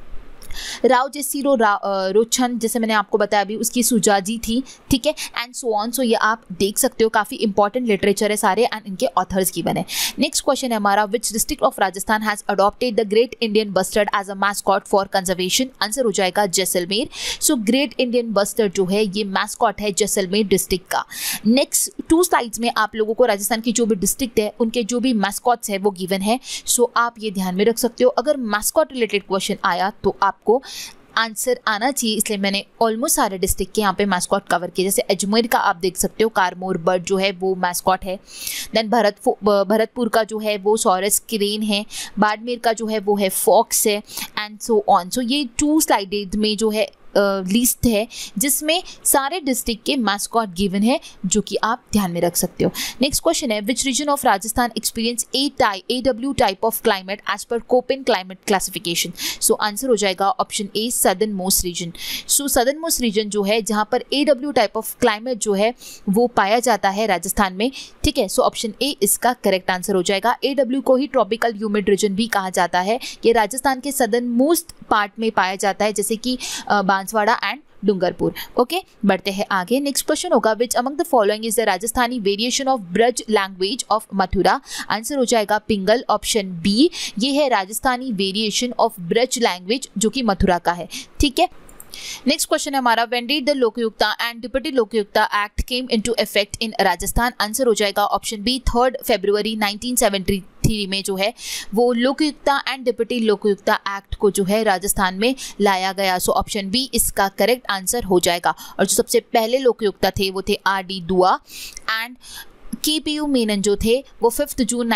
राव जस्तीरो रोछन जैसे मैंने आपको बताया अभी उसकी सुजाजी थी। ठीक है, एंड सो ऑन। सो ये आप देख सकते हो काफ़ी इंपॉर्टेंट लिटरेचर है सारे एंड इनके ऑथर्स की बने। नेक्स्ट क्वेश्चन है हमारा, which district of Rajasthan has adopted the great Indian bustard as a mascot for conservation. Answer हो जाएगा Jaisalmer. So great Indian bustard जो है ये मैस्कॉट है जैसलमेर डिस्ट्रिक्ट का। नेक्स्ट 2 स्लाइड्स में आप लोगों को राजस्थान की जो भी डिस्ट्रिक्ट है उनके जो भी मैस्कॉट्स है वो गिवन है। सो आप ये ध्यान में रख सकते हो, अगर मैस्कॉट रिलेटेड क्वेश्चन आया तो आपको आंसर आना चाहिए, इसलिए मैंने ऑलमोस्ट सारे डिस्ट्रिक्ट के यहाँ पे मैस्कॉट कवर किए। जैसे अजमेर का आप देख सकते हो कारमोर बर्ड जो है वो मैस्कॉट है। देन भरतपुर का जो है वो सॉरस क्रेन है। बाड़मेर का जो है वो है फॉक्स है एंड सो ऑन। सो ये 2 स्लाइडेड में जो है लिस्ट है जिसमें सारे डिस्ट्रिक्ट के मैस्कॉट गिवन है जो कि आप ध्यान में रख सकते हो। नेक्स्ट क्वेश्चन है, which region of Rajasthan experience AW type of climate as per Koppen climate classification. So answer हो जाएगा option A southernmost region. So southernmost region जो है जहाँ पर AW टाइप ऑफ क्लाइमेट जो है वो पाया जाता है राजस्थान में। ठीक है, सो ऑप्शन ए इसका करेक्ट आंसर हो जाएगा। AW को ही ट्रॉपिकल ह्यूमिड रीजन भी कहा जाता है। ये राजस्थान के सदर्न मोस्ट पार्ट में पाया जाता है जैसे कि बांसवाड़ा एंड डूंगरपुर। ओके, बढ़ते हैं आगे। नेक्स्ट क्वेश्चन होगा, which among the following is the Rajasthani variation of Braj language of Mathura. Answer हो जाएगा पिंगल, ऑप्शन बी। ये है Rajasthani variation of Braj language जो कि मथुरा का है। ठीक है, नेक्स्ट क्वेश्चन है हमारा, when did the Lokayukta and deputy Lokayukta act came into effect in Rajasthan. Answer हो जाएगा ऑप्शन बी 3 फरवरी 1973 1973 में जो है वो Lokayukta and deputy Lokayukta act को जो है राजस्थान में लाया गया। सो ऑप्शन बी इसका करेक्ट आंसर हो जाएगा। और जो सबसे पहले लोकयुक्ता थे वो थे आर.डी. दुआ एंड के.पी.यू. मेनन जो थे वो 5 जून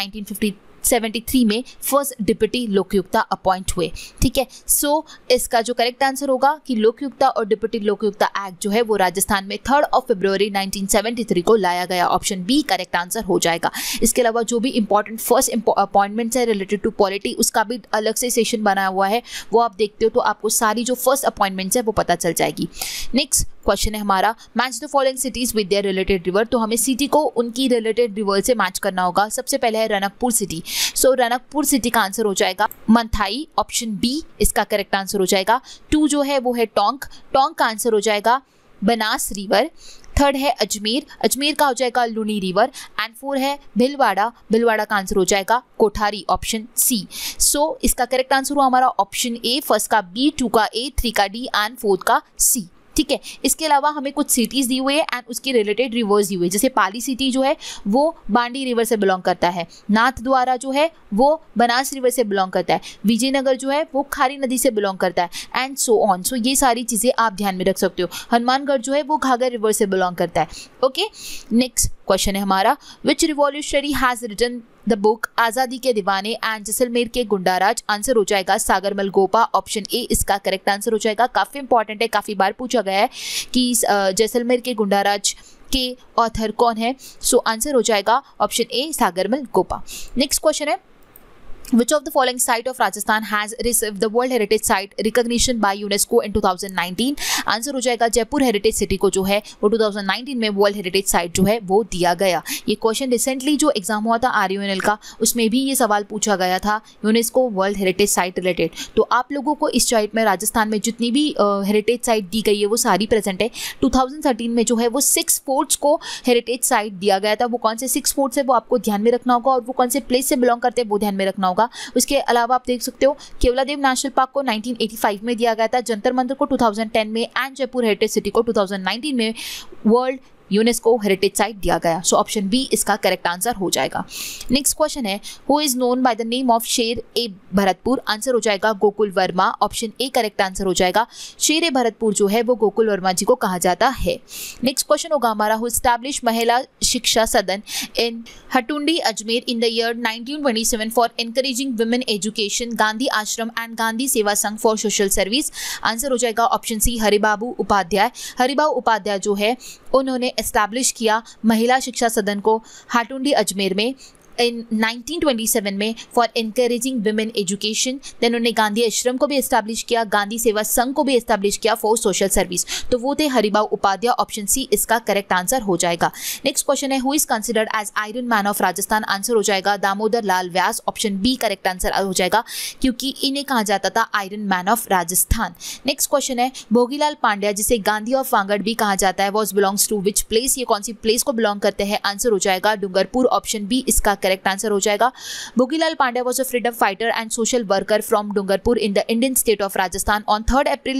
1973 में फर्स्ट डिप्टी लोकयुक्ता अपॉइंट हुए। ठीक है, सो इसका जो करेक्ट आंसर होगा कि लोकयुक्ता और डिप्टी लोकयुक्ता एक्ट जो है वो राजस्थान में 3 फरवरी 1973 को लाया गया। ऑप्शन बी करेक्ट आंसर हो जाएगा। इसके अलावा जो भी इंपॉर्टेंट फर्स्ट अपॉइंटमेंट्स है रिलेटेड टू पॉलिटी, उसका भी अलग से सेशन बना हुआ है, वो आप देखते हो तो आपको सारी जो फर्स्ट अपॉइंटमेंट्स है वो पता चल जाएगी। नेक्स्ट क्वेश्चन है हमारा, match the following cities with their related river. तो हमें सिटी को उनकी रिलेटेड रिवर से मैच करना होगा। सबसे पहले है Ranakpur city. So Ranakpur city का आंसर हो जाएगा मंथाई। ऑप्शन बी इसका करेक्ट आंसर हो जाएगा। 2 जो है वो है टोंक। टोंक का आंसर हो जाएगा बनास रिवर। 3 है अजमेर। अजमेर का हो जाएगा लुनी रिवर। एंड 4 है भिलवाड़ा। भिलवाड़ा का आंसर हो जाएगा कोठारी। Option C. सो इसका करेक्ट आंसर हुआ हमारा ऑप्शन ए, फर्स्ट का बी, 2 का ए, 3 का डी एंड 4 का सी। ठीक है, इसके अलावा हमें कुछ सिटीज दी हुई है एंड उसकी रिलेटेड रिवर्स दी हुई है। जैसे पाली सिटी जो है वो बांडी रिवर से बिलोंग करता है। नाथद्वारा जो है वो बनास रिवर से बिलोंग करता है। विजयनगर जो है वो खारी नदी से बिलोंग करता है एंड सो ऑन। सो ये सारी चीज़ें आप ध्यान में रख सकते हो। हनुमानगढ़ जो है वो घाघर रिवर से बिलोंग करता है। ओके, नेक्स्ट क्वेश्चन है हमारा, which revolutionary has written the book Azadi ke दीवाने एंड जैसलमेर के गुंडाराज। आंसर हो जाएगा सागरमल गोपा। ऑप्शन ए इसका करेक्ट आंसर हो जाएगा। काफ़ी इंपॉर्टेंट है, काफ़ी बार पूछा गया है कि जैसलमेर के गुंडाराज के ऑथर कौन है। सो आंसर हो जाएगा option A Sagarmal Gopa. Next question है, Which of the following site of Rajasthan has received the World Heritage Site recognition by UNESCO in 2019? Answer हो जाएगा जयपुर हेरिटेज सिटी को जो है वो 2019 में वर्ल्ड हेरिटेज साइट जो है वो दिया गया। ये क्वेश्चन रिसेंटली जो एग्जाम हुआ था RUNL का, उसमें भी ये सवाल पूछा गया था UNESCO world heritage site related. तो आप लोगों को इस साइट में राजस्थान में जितनी भी हेरिटेज साइट दी गई है वो सारी प्रेजेंट है। 2013 में जो है वो 6 फोर्ट्स को हेरिटेज साइट दिया गया था। वो कौन से 6 फोर्ट्स है वो आपको ध्यान में रखना होगा और वो कौन से प्लेस से बिलोंग करते हैं वो ध्यान में रखना होगा। उसके अलावा आप देख सकते हो केवलादेव नेशनल पार्क को 1985 में दिया गया था, जंतर मंतर को 2010 में एंड जयपुर हेरिटेज सिटी को 2019 में वर्ल्ड यूनेस्को हेरिटेज साइट दिया गया। सो ऑप्शन बी इसका करेक्ट आंसर हो जाएगा। नेक्स्ट क्वेश्चन है, who is known by the name of Sher e Bharatpur. Answer हो जाएगा Gokul Verma. Option A correct answer हो जाएगा। शेर ए भरतपुर जो है वो गोकुल वर्मा जी को कहा जाता है। नेक्स्ट क्वेश्चन होगा हमारा, who establish Mahila Shiksha Sadan in Hatundi Ajmer in the year 1927 for encouraging women education, Gandhi Ashram and Gandhi सेवा संघ फॉर सोशल सर्विस। आंसर हो जाएगा ऑप्शन सी हरिबाबू उपाध्याय। हरिबाबू उपाध्याय जो है उन्होंने एस्टैब्लिश किया महिला शिक्षा सदन को हाटुंडी अजमेर में इन 1927 में for encouraging women education. Then उन्होंने गांधी आश्रम को भी एस्टैब्लिश किया, गांधी सेवा संघ को भी एस्टैब्लिश किया फॉर सोशल सर्विस। तो वो थे हरिबाबू उपाध्याय। ऑप्शन सी इसका करेक्ट आंसर हो जाएगा। नेक्स्ट क्वेश्चन है, who is considered as iron man of Rajasthan. Answer हो जाएगा Damodar Lal Vyas. Option B correct answer हो जाएगा क्योंकि इन्हें कहा जाता था iron man of Rajasthan. Next question है, भोगीलाल पांड्या जिसे गांधी ऑफ वांगड़ भी कहा जाता है was belongs to which place. ये कौन सी प्लेस को बिलोंग करते हैं। आंसर हो जाएगा डूंगरपुर। ऑप्शन बी इसका करेक्ट आंसर हो जाएगा। Bhogilal Pandya was a freedom fighter and social worker from Dungarpur in the Indian state of Rajasthan. On 3rd April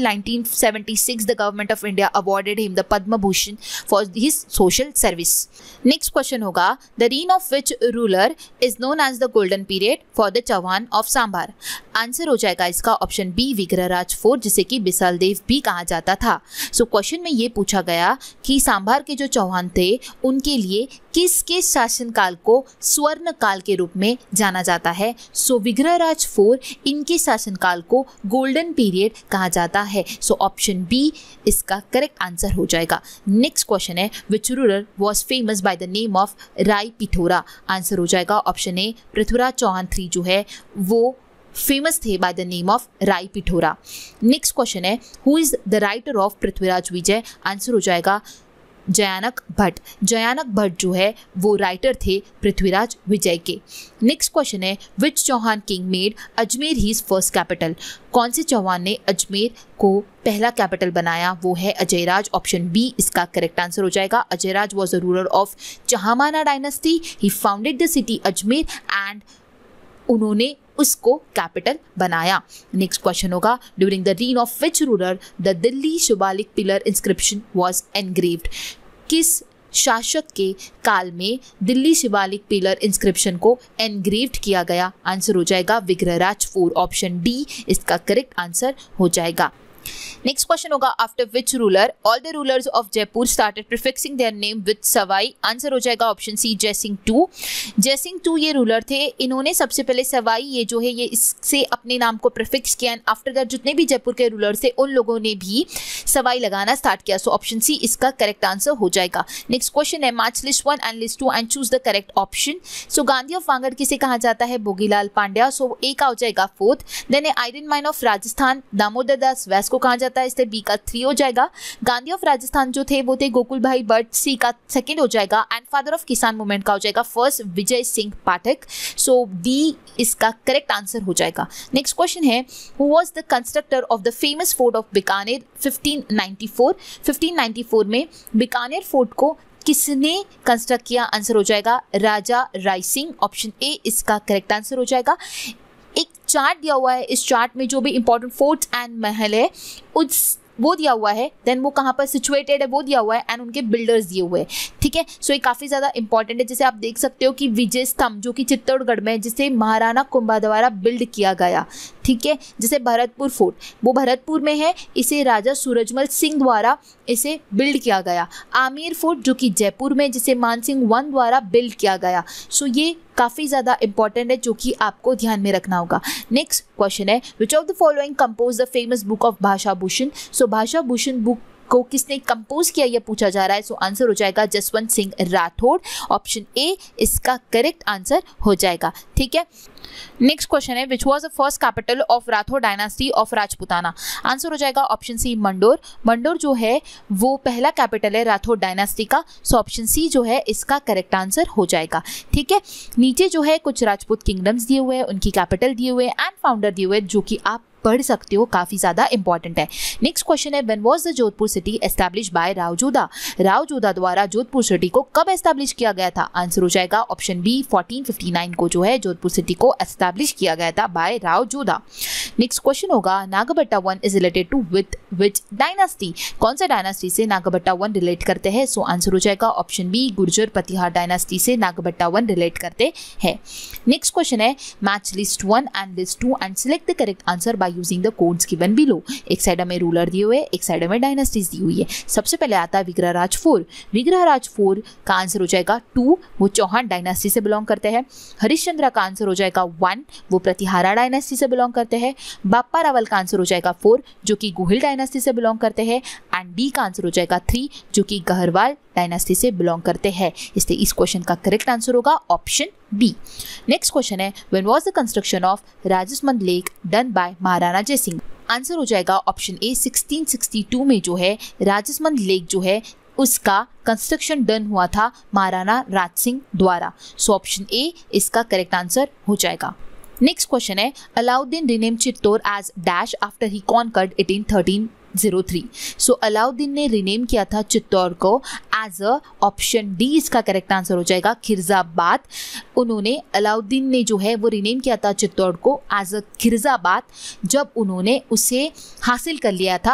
1976, the government of India awarded him the Padma Bhushan for his social service. Next question होगा, the reign of which ruler is known as the golden period for the Chauhan of Sambar. Answer हो जाएगा इसका option B Vigraharaj 4 जिसे कि बिसल देव भी कहा जाता था। सो क्वेश्चन में ये पूछा गया कि सांभार के जो चौहान थे उनके लिए किसके शासनकाल को स्वर्ण काल के रूप में जाना जाता है। सो विग्रहराज 4 इनके शासनकाल को गोल्डन पीरियड कहा जाता है। सो ऑप्शन बी इसका करेक्ट आंसर हो जाएगा। नेक्स्ट क्वेश्चन है, which ruler was famous by the name of Rai Pithora. Answer हो जाएगा ऑप्शन ए पृथ्वीराज चौहान 3 जो है वो फेमस थे by the name of Rai Pithora. Next question है, who is the writer of Prithviraj Vijay. Answer हो जाएगा जयानक भट्ट। जयानक भट्ट जो है वो राइटर थे पृथ्वीराज विजय के। नेक्स्ट क्वेश्चन है, which Chauhan king made Ajmer his first capital. कौन से चौहान ने अजमेर को पहला कैपिटल बनाया। वो है अजयराज। ऑप्शन बी इसका करेक्ट आंसर हो जाएगा। Ajayraj was the ruler of Chahamana dynasty. He founded the city Ajmer and उन्होंने उसको कैपिटल बनाया। नेक्स्ट क्वेश्चन होगा, during the reign of which ruler the Delhi Shivalik pillar inscription was engraved. किस शासक के काल में दिल्ली शिवालिक पिलर इंस्क्रिप्शन को एनग्रेव्ड किया गया? आंसर हो जाएगा विग्रहराज 4, ऑप्शन डी इसका करेक्ट आंसर हो जाएगा। नेक्स्ट क्वेश्चन होगा, after which ruler all the rulers of Jaipur started prefixing their name with Sawai? Answer हो जाएगा ऑप्शन सी जयसिंह 2। जयसिंह 2 ये रूलर थे, इन्होंने सबसे पहले सवाई ये जो है ये इससे अपने नाम को प्रीफिक्स किया एंड आफ्टर दैट जितने भी जयपुर के रूलर थे उन लोगों ने भी सवाई लगाना स्टार्ट किया। सो ऑप्शन सी इसका करेक्ट आंसर हो जाएगा। नेक्स्ट क्वेश्चन है, match list 1 and list 2 and choose the correct option. So Gandhi of Vagad किसे कहा जाता है? भोगीलाल पांड्या। सो ए का हो जाएगा 4th। Then iron mine of Rajasthan Damodar Das Vyas को कहा जाता है, इसलिए बी का 3 हो जाएगा। गांधी ऑफ राजस्थान जो थे वो थे गोकुल भाई भट्ट, सी का 2nd हो जाएगा। And father of kisan movement का हो जाएगा 1st Vijay Singh Pathak. So D इसका करेक्ट आंसर हो जाएगा। नेक्स्ट क्वेश्चन है, who was the constructor of the famous fort of Bikaner 1594? 1594 में बीकानेर फोर्ट को किसने कंस्ट्रक्ट किया? आंसर हो जाएगा राजा राय सिंह, ऑप्शन ए इसका करेक्ट आंसर हो जाएगा। एक चार्ट दिया हुआ है, इस चार्ट में जो भी इंपॉर्टेंट फोर्ट्स एंड महल है उस वो दिया हुआ है, देन वो कहाँ पर सिचुएटेड है वो दिया हुआ है एंड उनके बिल्डर्स दिए हुए हैं, ठीक है। सो ये काफ़ी ज़्यादा इंपॉर्टेंट है। जैसे आप देख सकते हो कि विजय स्तंभ जो कि चित्तौड़गढ़ में है, जिसे महाराणा कुंभा द्वारा बिल्ड किया गया, ठीक है। जैसे भरतपुर फोर्ट वो भरतपुर में है, इसे राजा सूरजमल सिंह द्वारा इसे बिल्ड किया गया। आमेर फोर्ट जो कि जयपुर में, जिसे मानसिंह 1 द्वारा बिल्ड किया गया। सो ये काफ़ी ज़्यादा इंपॉर्टेंट है जो कि आपको ध्यान में रखना होगा। नेक्स्ट क्वेश्चन है, which of the following compose the famous book of Bhasha Bhushan? सो भाषा भूषण बुक को किसने कंपोज किया यह पूछा जा रहा है। सो आंसर हो जाएगा जसवंत सिंह राठौड़, ऑप्शन ए इसका करेक्ट आंसर हो जाएगा, ठीक है। नेक्स्ट क्वेश्चन है, which was the first capital of Rathore dynasty of Rajputana? Answer हो जाएगा ऑप्शन सी मंडोर। मंडोर जो है वो पहला कैपिटल है राठौड़ डायनास्टी का। सो ऑप्शन सी जो है इसका करेक्ट आंसर हो जाएगा, ठीक है। नीचे जो है कुछ राजपूत किंगडम्स दिए हुए हैं, उनकी कैपिटल दिए हुए एंड फाउंडर दिए हुए, जो कि आप पढ़ सकते हो, काफ़ी ज़्यादा इंपॉर्टेंट है। नेक्स्ट क्वेश्चन है, when was the Jodhpur city establish by Rao Jodha? Rao Jodha द्वारा जोधपुर सिटी को कब एस्टैब्लिश किया गया था? आंसर हो जाएगा ऑप्शन बी 1459 को जो है जोधपुर सिटी को एस्टैब्लिश किया गया था by Rao Jodha. Next question होगा, Nagabhata 1 is related to with which dynasty? कौन सा डायनास्टी से नागभट्टा 1 रिलेट करते हैं? सो आंसर हो जाएगा option B Gurjara Pratihara dynasty से नागभट्टा 1 रिलेट करते हैं। नेक्स्ट क्वेश्चन है, match list 1 and list 2 and select the correct answer by using the codes given below. एक साइड में रूलर दिए हुए, एक साइड में डायनास्टीज दी हुई है। सबसे पहले आता है विग्रहराज 4। विग्रहराज 4 का आंसर हो जाएगा 2, वो चौहान डायनास्टी से बिलोंग करते हैं। हरिश्चंद्र का आंसर हो जाएगा 1, वो प्रतिहारा डायनास्टी से बिलोंग करते हैं। बाप्पा रावल का आंसर हो जाएगा 4, जो कि गुहिल डायनास्टी से बिलोंग करते हैं। एंड डी का आंसर हो जाएगा 3, जो कि गहरवाल डायनास्टी से बिलोंग करते हैं। इसलिए इस क्वेश्चन का करेक्ट आंसर होगा ऑप्शन बी। नेक्स्ट क्वेश्चन है, when was the construction of Rajsamand lake done by Maharana Jai Singh? Answer हो जाएगा ऑप्शन ए 1662 में जो है राजसमंद लेक जो है उसका कंस्ट्रक्शन डन हुआ था महाराणा राज सिंह द्वारा। सो ऑप्शन ए इसका करेक्ट आंसर हो जाएगा। नेक्स्ट क्वेश्चन है, Alauddin rename Chittor as dash after he conquered it in 1303। So Alauddin ने रिनेम किया था चित्तौड़ को एज अ, ऑप्शन डी इसका करेक्ट आंसर हो जाएगा खिरजाबाद। उन्होंने अलाउद्दीन ने जो है वो रिनेम किया था चित्तौड़ को एज अ खिरजाबाद जब उन्होंने उसे हासिल कर लिया था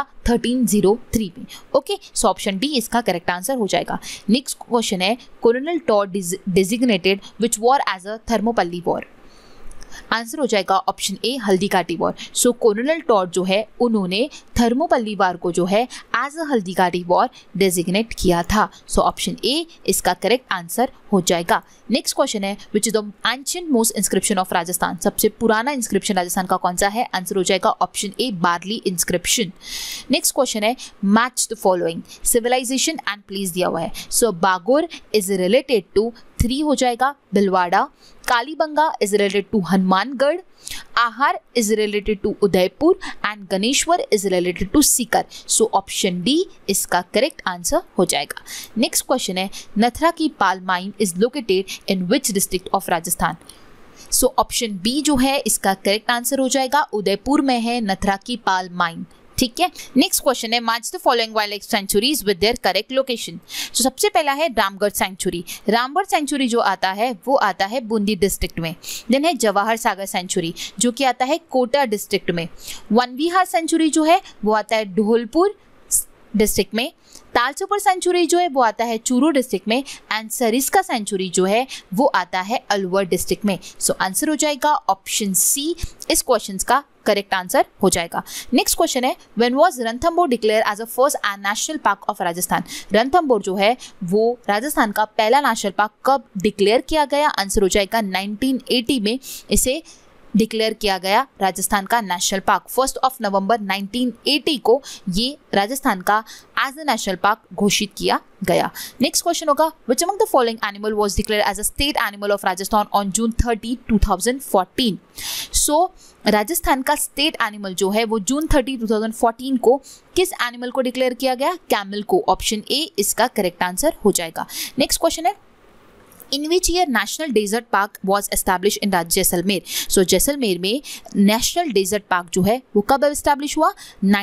1303 में। ओके, सो ऑप्शन डी इसका करेक्ट आंसर हो जाएगा। नेक्स्ट क्वेश्चन है, colonel Tod designated which war as a Thermopylae war? Answer हो जाएगा option A Haldighati war. So colonel Tod जो है उन्होंने थर्मोपल्ली वार को जो है as a Haldighati war designate किया था। सो ऑप्शन ए इसका करेक्ट आंसर हो जाएगा। नेक्स्ट क्वेश्चन है, which is the ancient most inscription of Rajasthan? सबसे पुराना इंस्क्रिप्शन राजस्थान का कौन सा है? आंसर हो जाएगा option A Barli inscription. Next question है, match the following civilization and place दिया हुआ है। So Bagor is related to 3 हो जाएगा बिलवाड़ा, Kalibanga is related to Hanumangarh, Ahar is related to Udaipur and Ganeshwar is related to Sikar. So option D इसका करेक्ट आंसर हो जाएगा। नेक्स्ट क्वेश्चन है, नथरा की Pal mine is located in which district of Rajasthan? So option B जो है इसका करेक्ट आंसर हो जाएगा, उदयपुर में है नथरा की पाल माइन। ठीक है। नेक्स्ट क्वेश्चन है, match the following wild life sanctuaries with their correct location. तो सबसे पहला है रामगढ़ सेंचुरी। रामगढ़ सेंचुरी जो आता है वो आता है बूंदी डिस्ट्रिक्ट में। देन है जवाहर सागर सेंचुरी जो कि आता है कोटा डिस्ट्रिक्ट में। वन विहार सेंचुरी जो है वो आता है धौलपुर डिस्ट्रिक्ट में, तालचोपर सेंचुरी जो है वो आता है चूरू डिस्ट्रिक्ट में, एंड सरिस्का सेंचुरी जो है वो आता है अलवर डिस्ट्रिक्ट में। सो आंसर हो जाएगा ऑप्शन सी, इस क्वेश्चन का करेक्ट आंसर हो जाएगा। नेक्स्ट क्वेश्चन है, when was Ranthambore declare as a first national park of Rajasthan? Ranthambore जो है वो राजस्थान का पहला नेशनल पार्क कब डिक्लेयर किया गया? आंसर हो जाएगा 1980 में इसे डिक्लेयर किया गया राजस्थान का नेशनल पार्क। 1 नवंबर 1980 को ये राजस्थान का एज अ नेशनल पार्क घोषित किया गया। नेक्स्ट क्वेश्चन होगा, which among the following animal was declared as a state animal of Rajasthan on June 30, 2014? So Rajasthan का स्टेट एनिमल जो है वो जून 30, 2014 को किस एनिमल को डिक्लेयर किया गया? कैमल को। ऑप्शन ए इसका करेक्ट आंसर हो जाएगा। नेक्स्ट क्वेश्चन है, In which year National Desert Park was established in Jaisalmer? So Jaisalmer में नेशनल डेजर्ट पार्क जो है वो कब एस्टैब्लिश हुआ?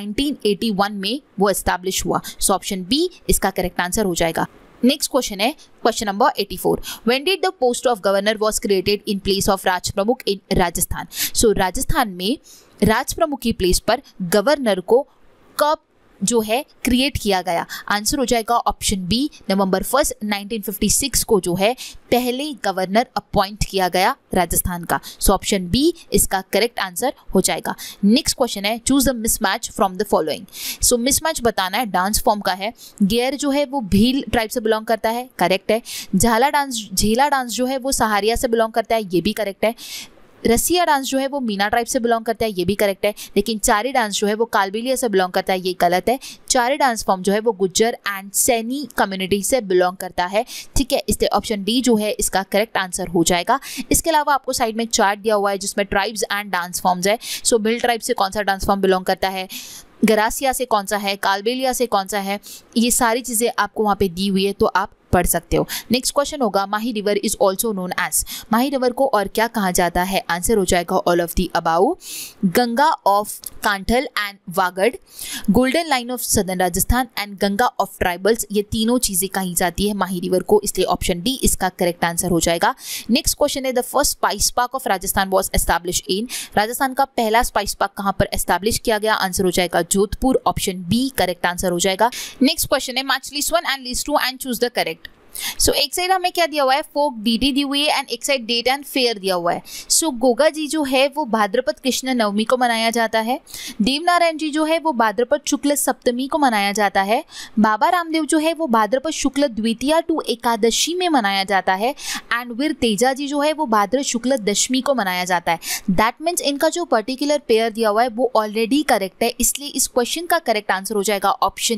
1981 में वो एस्टैब्लिश हुआ। सो ऑप्शन बी इसका करेक्ट आंसर हो जाएगा। नेक्स्ट क्वेश्चन है question number 84, when did the post of governor was created in place of Raj Pramukh in Rajasthan? सो राजस्थान में राज प्रमुख की प्लेस पर गवर्नर को कब जो है क्रिएट किया गया? आंसर हो जाएगा ऑप्शन बी, नवंबर 1, 1956 को जो है पहले गवर्नर अपॉइंट किया गया राजस्थान का। सो ऑप्शन बी इसका करेक्ट आंसर हो जाएगा। नेक्स्ट क्वेश्चन है, choose the mismatch from the following. So mismatch बताना है, डांस फॉर्म का है। गेयर जो है वो भील ट्राइब से बिलोंग करता है, करेक्ट है। झेला डांस जो है वो सहारिया से बिलोंग करता है, ये भी करेक्ट है। रसिया डांस जो है वो मीना ट्राइब से बिलोंग करता है, ये भी करेक्ट है। लेकिन चारी डांस जो है वो कालबेलिया से बिलोंग करता है, ये गलत है। चारी डांस फॉर्म जो है वो गुज्जर एंड सैनी कम्युनिटी से बिलोंग करता है, ठीक है। इसलिए ऑप्शन डी जो है इसका करेक्ट आंसर हो जाएगा। इसके अलावा आपको साइड में चार्ट दिया हुआ है जिसमें ट्राइब्स एंड डांस फॉर्म्स है। सो भिल ट्राइब से कौन सा डांस फॉर्म बिलोंग करता है, गरासिया से कौन सा है, कालबेलिया से कौन सा है, ये सारी चीज़ें आपको वहाँ पे दी हुई है, तो आप पढ़ सकते हो। नेक्स्ट क्वेश्चन होगा, Mahi river is also known as. Mahi river को और क्या कहा जाता है? आंसर हो जाएगा all of the above, Ganga of Kanthal and Vagad, golden line of southern Rajasthan and Ganga of tribals. ये तीनों चीजें कही जाती है माही रिवर को, इसलिए ऑप्शन डी इसका करेक्ट आंसर हो जाएगा। नेक्स्ट क्वेश्चन है, the first spice park of Rajasthan was establish in. Rajasthan का पहला स्पाइस पार्क कहाँ पर एस्टैब्लिश किया गया? आंसर हो जाएगा Jodhpur, option B correct answer हो जाएगा। नेक्स्ट क्वेश्चन है, match list 1 and list 2 and choose the correct. So एक साइड हमें क्या दिया हुआ है, फोक डीडी दी हुई है, एंड एक साइड डेट एंड फेयर दिया हुआ है। सो गोगा जी जो है वो भाद्रपद कृष्ण नवमी को मनाया जाता है। देवनारायण जी जो है वो भाद्रपद शुक्ल सप्तमी को मनाया जाता है। बाबा रामदेव जो है वो भाद्रपद शुक्ल द्वितीया टू एकादशी में मनाया जाता है। एंड वीर तेजा जी जो है वो भाद्रपद शुक्ल दशमी को मनाया जाता है। दैट मीन्स इनका जो पर्टिकुलर पेयर दिया हुआ है वो ऑलरेडी करेक्ट है, इसलिए इस क्वेश्चन का करेक्ट आंसर हो जाएगा ऑप्शन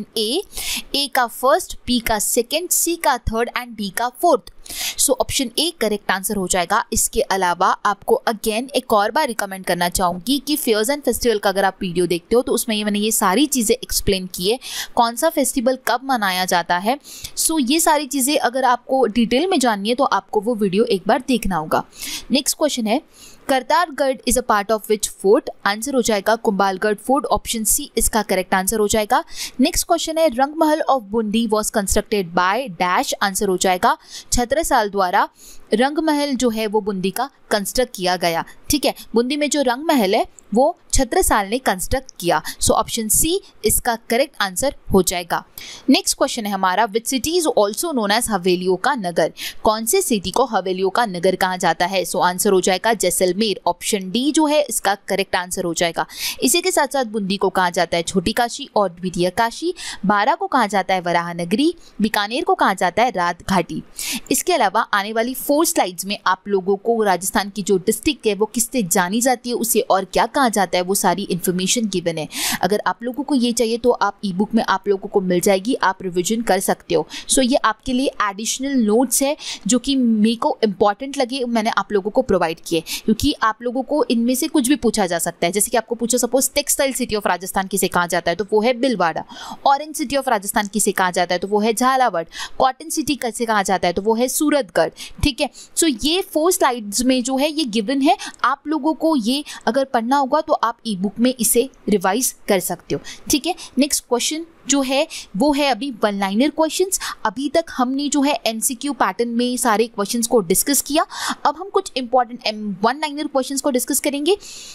ए का फर्स्ट, बी का सेकेंड, सी का थर्ड एंड डी का fourth. So option A correct answer हो जाएगा। इसके अलावा आपको अगेन एक और बार रिकमेंड करना चाहूंगी कि फेयर्स एंड फेस्टिवल का अगर आप वीडियो देखते हो तो उसमें मैंने ये सारी चीज़ें एक्सप्लेन की है, कौन सा फेस्टिवल कब मनाया जाता है। सो ये सारी चीज़ें अगर आपको डिटेल में जाननी है तो आपको वो वीडियो एक बार देखना होगा। नेक्स्ट क्वेश्चन है, Kartargarh is a part of which fort? Answer हो जाएगा कुंभालगढ़ फोर्ट, ऑप्शन सी इसका करेक्ट आंसर हो जाएगा। नेक्स्ट क्वेश्चन है, Rangmahal of Bundi was constructed by dash. Answer हो जाएगा छत्रसाल द्वारा रंगमहल जो है वो बूंदी का कंस्ट्रक्ट किया गया, ठीक है। बूंदी में जो रंगमहल है वो छत्रसाल ने कंस्ट्रक्ट किया। सो ऑप्शन सी इसका करेक्ट आंसर हो जाएगा। नेक्स्ट क्वेश्चन है हमारा, which city is also known as हवेलियों का नगर? कौन से सिटी को हवेलियों का नगर कहा जाता है? सो आंसर हो जाएगा जैसलमेर, ऑप्शन डी जो है इसका करेक्ट आंसर हो जाएगा। इसी के साथ साथ बूंदी को कहा जाता है छोटी काशी और द्वितीय काशी, बारा को कहा जाता है वराह नगरी, बीकानेर को कहा जाता है रात घाटी। इसके अलावा आने वाली 4 स्लाइड्स में आप लोगों को राजस्थान की जो डिस्ट्रिक्ट है वो किससे जानी जाती है, उसे और क्या कहा जाता है, वो सारी इन्फॉर्मेशन गिवन है। अगर आप लोगों को ये चाहिए तो आप ई बुक में आप लोगों को मिल जाएगी, आप रिविजन कर सकते हो। सो ये आपके लिए एडिशनल नोट्स है जो कि मेरे को इंपॉर्टेंट लगे, मैंने आप लोगों को प्रोवाइड किए, क्योंकि आप लोगों को इनमें से कुछ भी पूछा जा सकता है। जैसे कि आपको पूछो suppose textile city of Rajasthan किसे कहा जाता है, तो वो है Bhilwara. Orange city of Rajasthan किसे कहा जाता है, तो वो है झालावाड़। कॉटन सिटी कैसे कहा जाता है, तो वो है सूरतगढ़, ठीक है। सो ये 4 स्लाइड्स में जो है ये गिवन है, आप लोगों को ये अगर पढ़ना होगा तो आप ई बुक में इसे रिवाइज कर सकते हो, ठीक है। नेक्स्ट क्वेश्चन जो है वो है अभी 1 लाइनर क्वेश्चंस। अभी तक हमने जो है एमसीक्यू पैटर्न में सारे क्वेश्चंस को डिस्कस किया, अब हम कुछ इंपॉर्टेंट 1 लाइनर क्वेश्चंस को डिस्कस करेंगे। तो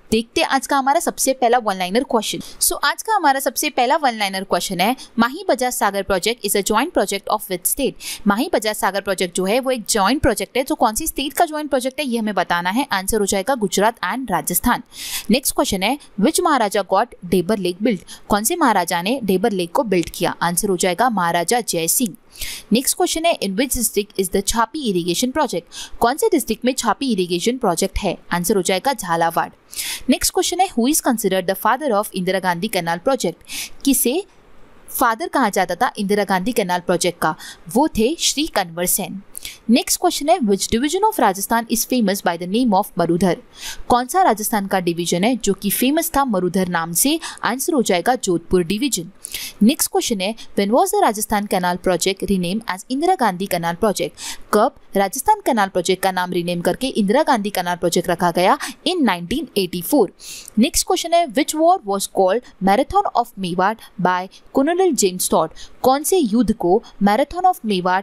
देखते हैं आज का हमारा सबसे पहला वन लाइनर क्वेश्चन। सो आज का हमारा सबसे पहला वन लाइनर क्वेश्चन है, Mahi Bajaj Sagar project is a joint project of which state. Mahi Bajaj Sagar project जो है वो एक जॉइंट प्रोजेक्ट है, तो कौन सी स्टेट का जॉइंट प्रोजेक्ट है ये हमें बताना है। आंसर हो जाएगा Gujarat and Rajasthan. Next question है, which Maharaja got Debar lake build. कौन से महाराजा ने डेबर लेक को बिल्ड किया। आंसर हो जाएगा महाराजा जय सिंह। नेक्स्ट क्वेश्चन है, in which district is the Chhapi irrigation project. कौन से डिस्ट्रिक्ट में छापी इरिगेशन प्रोजेक्ट है। आंसर हो जाएगा झालावाड़। नेक्स्ट क्वेश्चन है, who is considered the father of Indira Gandhi canal project. किसे फादर कहा जाता था इंदिरा गांधी कैनाल प्रोजेक्ट का, वो थे श्री कन्वर सेन। नेक्स्ट क्वेश्चन है, which division of Rajasthan is famous by the name of Marudhar. कौन सा राजस्थान का डिवीजन है जो कि फेमस था मरुधर नाम से। आंसर हो जाएगा जोधपुर डिवीजन। नेक्स्ट क्वेश्चन है, when was the Rajasthan canal project rename as Indira Gandhi canal project. कब राजस्थान कैनाल प्रोजेक्ट का नाम रीनेम करके इंदिरा गांधी कैनाल प्रोजेक्ट रखा गया। इन 1984। नेक्स्ट क्वेश्चन है, which war was called marathon of Mewar by colonel James Tod. कौन से युद्ध को मैराथन ऑफ मेवाड़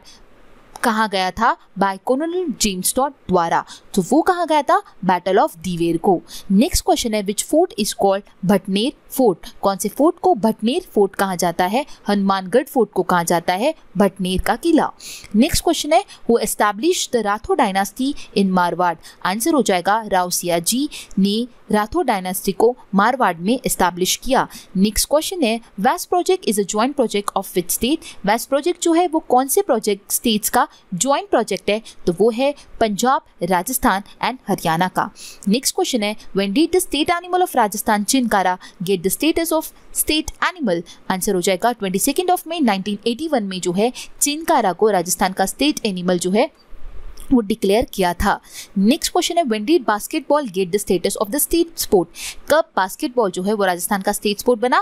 कहा गया था बाय कर्नल जेम्स टॉड द्वारा, तो वो कहा गया था बैटल ऑफ दीवेर को। नेक्स्ट क्वेश्चन है, which fort is called Bhatner fort. कौन से फोर्ट को भटनेर फोर्ट कहा जाता है। हनुमानगढ़ फोर्ट को कहा जाता है भटनेर का किला। नेक्स्ट क्वेश्चन है, who establish the Rathore dynasty in Marwar. Answer हो जाएगा राव सियाजी ने राठौर डायनास्टी को मारवाड़ में एस्टैब्लिश किया। नेक्स्ट क्वेश्चन है, west project is a joint project of which state. West project जो है वो कौन से प्रोजेक्ट स्टेट्स का जॉइंट प्रोजेक्ट है, तो वो है पंजाब, राजस्थान एंड हरियाणा का। नेक्स्ट क्वेश्चन है, when did the state animal of Rajasthan chinkara get the status of state animal. Answer हो जाएगा 22 मई 1981 में जो है चिनकारा को राजस्थान का स्टेट एनिमल जो है वो डिक्लेयर किया था। नेक्स्ट क्वेश्चन है, when did basketball get the status of the state sport. कब बास्केटबॉल जो है वो राजस्थान का स्टेट स्पोर्ट बना।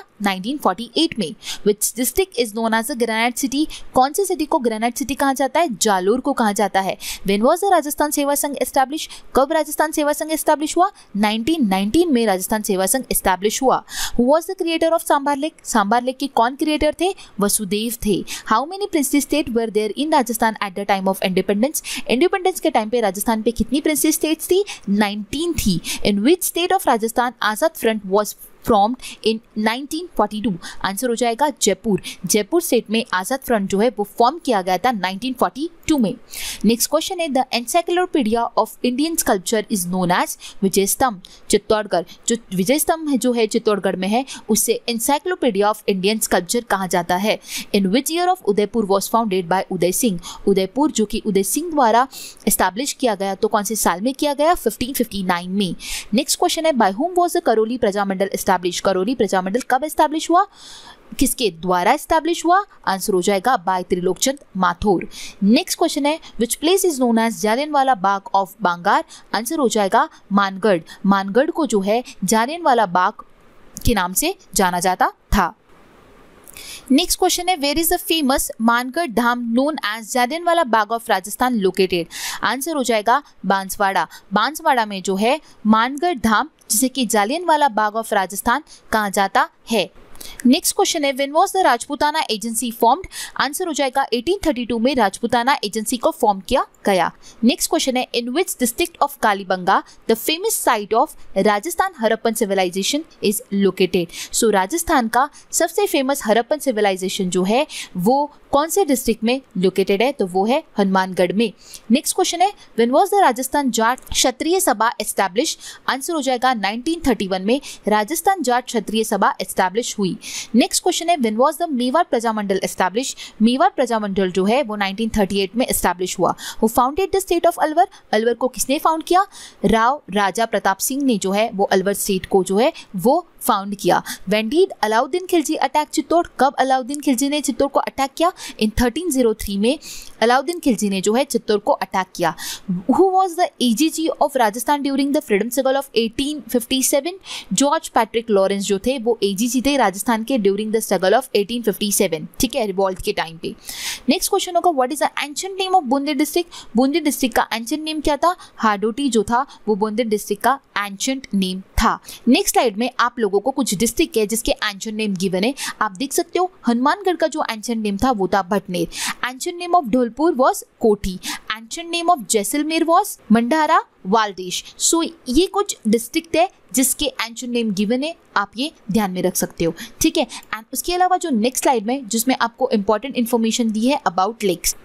1948 में। Which district is known as a granite city. कौन सी सिटी को ग्रेनाइट सिटी कहा जाता है। जालोर को कहा जाता है। व्हेन वाज द राजस्थान सेवा संघ एस्टैब्लिश। कब राजस्थान सेवा संघ एस्टैब्लिश हुआ। 1919 में राजस्थान सेवा संघ एस्टैब्लिश हुआ। Who was the creator of Sambhar lake. Sambhar lake के कौन क्रिएटर थे। वसुदेव थे। How many princely state were there in Rajasthan at the time of independence. Independence के टाइम पे राजस्थान पे कितनी प्रिंसली स्टेट्स थी। 19 थी। In which state of Rajasthan Azad front was formed in 1942। Answer हो जाएगा जयपुर। जयपुर स्टेट में आजाद फ्रंट जो है वो फॉर्म किया गया था 1942 में। नेक्स्ट क्वेश्चन है, the encyclopedia of Indian sculpture is known as Vijay Stambh. Chittorgarh जो विजय स्तंभ है जो है चित्तौड़गढ़ में है, उससे एनसाइक्लोपीडिया ऑफ इंडियन स्कल्पचर कहा जाता है। In which year of Udaipur was founded by Uday Singh. Udaipur जो कि उदय सिंह द्वारा एस्टैब्लिश किया गया, तो कौन से साल में किया गया। 1559 में। नेक्स्ट क्वेश्चन है, by whom was the Karauli Prajamandal establish. Karauli Prajamandal कब एस्टैब्लिश हुआ। किसके द्वारा एस्टैब्लिश हुआ। आंसर हो जाएगा by Trilokchand Mathur. Next question है, which place is known as Jallianwala Bagh of Bangar. Answer हो जाएगा मानगढ़। मानगढ़ को जो है जालियनवाला बाग के नाम से जाना जाता था। नेक्स्ट क्वेश्चन है, where is the famous Mangarh Dham known as Jallianwala Bagh of Rajasthan located. Answer हो जाएगा बांसवाड़ा। बांसवाड़ा में जो है मानगढ़ धाम जिसे कि जालियनवाला बाग ऑफ राजस्थान कहा जाता है। नेक्स्ट क्वेश्चन है, when was the Rajputana agency formed. Answer हो जाएगा 1832 में राजपूताना एजेंसी को फॉर्म किया गया। नेक्स्ट क्वेश्चन है, in which district of Kalibanga the famous site of Rajasthan Harappan civilization is located. So Rajasthan का सबसे फेमस हड़प्पन सिविलाइजेशन जो है वो कौन से डिस्ट्रिक्ट में लोकेटेड है, तो वो है हनुमानगढ़ में। नेक्स्ट क्वेश्चन है, when was the Rajasthan Jat Kshatriya Sabha establish. Answer हो जाएगा 1931 में राजस्थान जाट क्षत्रिय सभा एस्टैब्लिश हुई। नेक्स्ट क्वेश्चन है, when was the Mewar Prajamandal establish. Mewar Prajamandal जो है वो 1938 में एस्टैब्लिश हुआ। Who founded the state of Alwar. Alwar को किसने फाउंड किया। राव राजा प्रताप सिंह ने जो है वो अलवर स्टेट को जो है वो फाउंड किया। When did Alauddin Khilji attack Chittor. कब अलाउद्दीन खिलजी ने चित्तौड़ को अटैक किया। इन 1303 में अलाउद्दीन खिलजी ने जो है चित्तौड़ को अटैक किया। Who was the AGG of Rajasthan during the freedom struggle of 1857। George Patrick Lawrence जो थे वो एजीजी थे राजस्थान के ड्यूरिंग द स्ट्रगल ऑफ 1857, ठीक है, रिवॉल्ट के टाइम पे। नेक्स्ट क्वेश्चन होगा, what is the ancient name of Bundi district. Bundi district का एंशिएंट नेम क्या था। हाडोटी जो था वो बूंदी डिस्ट्रिक्ट का एंशिएंट नेम था। नेक्स्ट स्लाइड में आप लोगों को कुछ डिस्ट्रिक्ट है जिसके एंशिएंट नेम गिवन है, आप देख सकते हो। हनुमानगढ़ का जो एंशिएंट नेम था वो था Bhatner. Ancient name of Dholpur was Kothi. Ancient name of Jaisalmer was Mandara Valdesh. So ये कुछ डिस्ट्रिक्ट है जिसके एंशिएंट नेम गिवन है, आप ये ध्यान में रख सकते हो, ठीक है। एंड उसके अलावा जो नेक्स्ट स्लाइड में जिसमें आपको इंपॉर्टेंट इन्फॉर्मेशन दी है अबाउट लेक्स।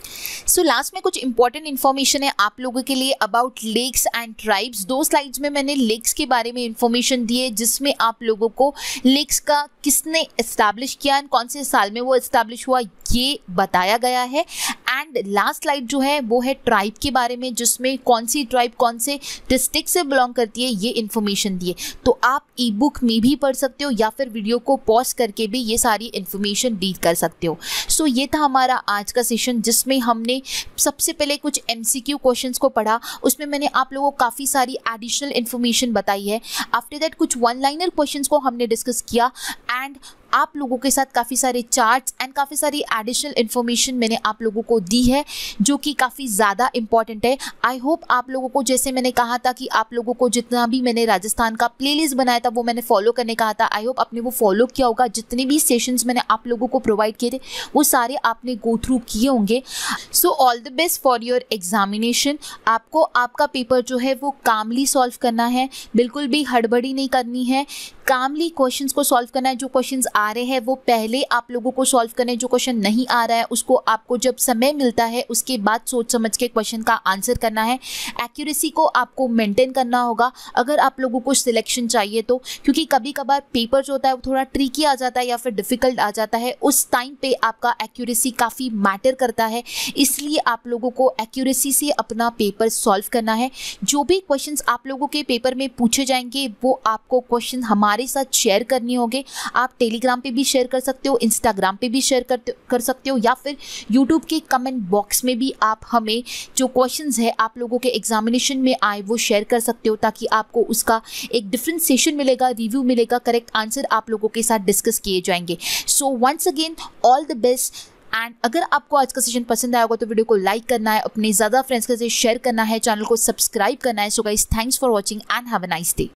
सो लास्ट में कुछ इंपॉर्टेंट इन्फॉर्मेशन है आप लोगों के लिए about lakes and tribes. 2 slides में मैंने लेक्स के बारे में इन्फॉर्मेशन दी है जिसमें आप लोगों को लेक्स का किसने एस्टैब्लिश किया एंड कौन से साल में वो एस्टैब्लिश हुआ ये बताया गया है। एंड लास्ट स्लाइड जो है वो है ट्राइब के बारे में जिसमें कौन सी ट्राइब कौन से डिस्ट्रिक्ट से बिलोंग करती है ये इन्फॉर्मेशन दी है। तो आप ई बुक में भी पढ़ सकते हो या फिर वीडियो को पॉज करके भी ये सारी इन्फॉर्मेशन रीड कर सकते हो। सो ये था हमारा आज का सेशन जिसमें हमने सबसे पहले कुछ MCQ क्वेश्चंस को पढ़ा, उसमें मैंने आप लोगों को काफ़ी सारी एडिशनल इन्फॉर्मेशन बताई है। आफ्टर दैट कुछ 1 लाइनर क्वेश्चंस को हमने डिस्कस किया एंड आप लोगों के साथ काफ़ी सारे चार्ट्स एंड काफ़ी सारी एडिशनल इन्फॉर्मेशन मैंने आप लोगों को दी है जो कि काफ़ी ज़्यादा इंपॉर्टेंट है। आई होप आप लोगों को, जैसे मैंने कहा था कि आप लोगों को जितना भी मैंने राजस्थान का प्लेलिस्ट बनाया था वो मैंने फॉलो करने कहा था, आई होप आपने वो फॉलो किया होगा। जितने भी सेशंस मैंने आप लोगों को प्रोवाइड किए थे वो सारे आपने गो थ्रू किए होंगे। So all the best for your examination. आपको आपका पेपर जो है वो कामली सॉल्व करना है, बिल्कुल भी हड़बड़ी नहीं करनी है, कामली क्वेश्चंस को सॉल्व करना है। जो क्वेश्चंस आ रहे हैं वो पहले आप लोगों को सॉल्व करना है, जो क्वेश्चन नहीं आ रहा है उसको आपको जब समय मिलता है उसके बाद सोच समझ के क्वेश्चन का आंसर करना है। एक्यूरेसी को आपको मेंटेन करना होगा अगर आप लोगों को सिलेक्शन चाहिए तो, क्योंकि कभी कभार पेपर जो होता है वो थोड़ा ट्रिकी आ जाता है या फिर डिफ़िकल्ट आ जाता है, उस टाइम पे आपका एक्यूरेसी काफ़ी मैटर करता है। इसलिए आप लोगों को एक्यूरेसी से अपना पेपर सॉल्व करना है। जो भी क्वेश्चंस आप लोगों के पेपर में पूछे जाएंगे वो आपको क्वेश्चन हमारे साथ शेयर करने होंगे। आप टेलीग्राम पे भी शेयर कर सकते हो, इंस्टाग्राम पे भी शेयर कर सकते हो या फिर यूट्यूब के कमेंट बॉक्स में भी आप हमें जो क्वेश्चंस है आप लोगों के एग्जामिनेशन में आए वो शेयर कर सकते हो, ताकि आपको उसका एक डिफरेंट सेशन मिलेगा, रिव्यू मिलेगा, करेक्ट आंसर आप लोगों के साथ डिस्कस किए जाएंगे। So once again all the best. And अगर आपको आज का सेशन पसंद आया होगा तो वीडियो को लाइक करना है, अपने ज़्यादा फ्रेंड्स के साथ शेयर करना है, चैनल को सब्सक्राइब करना है। So guys, thanks for watching and have a nice day.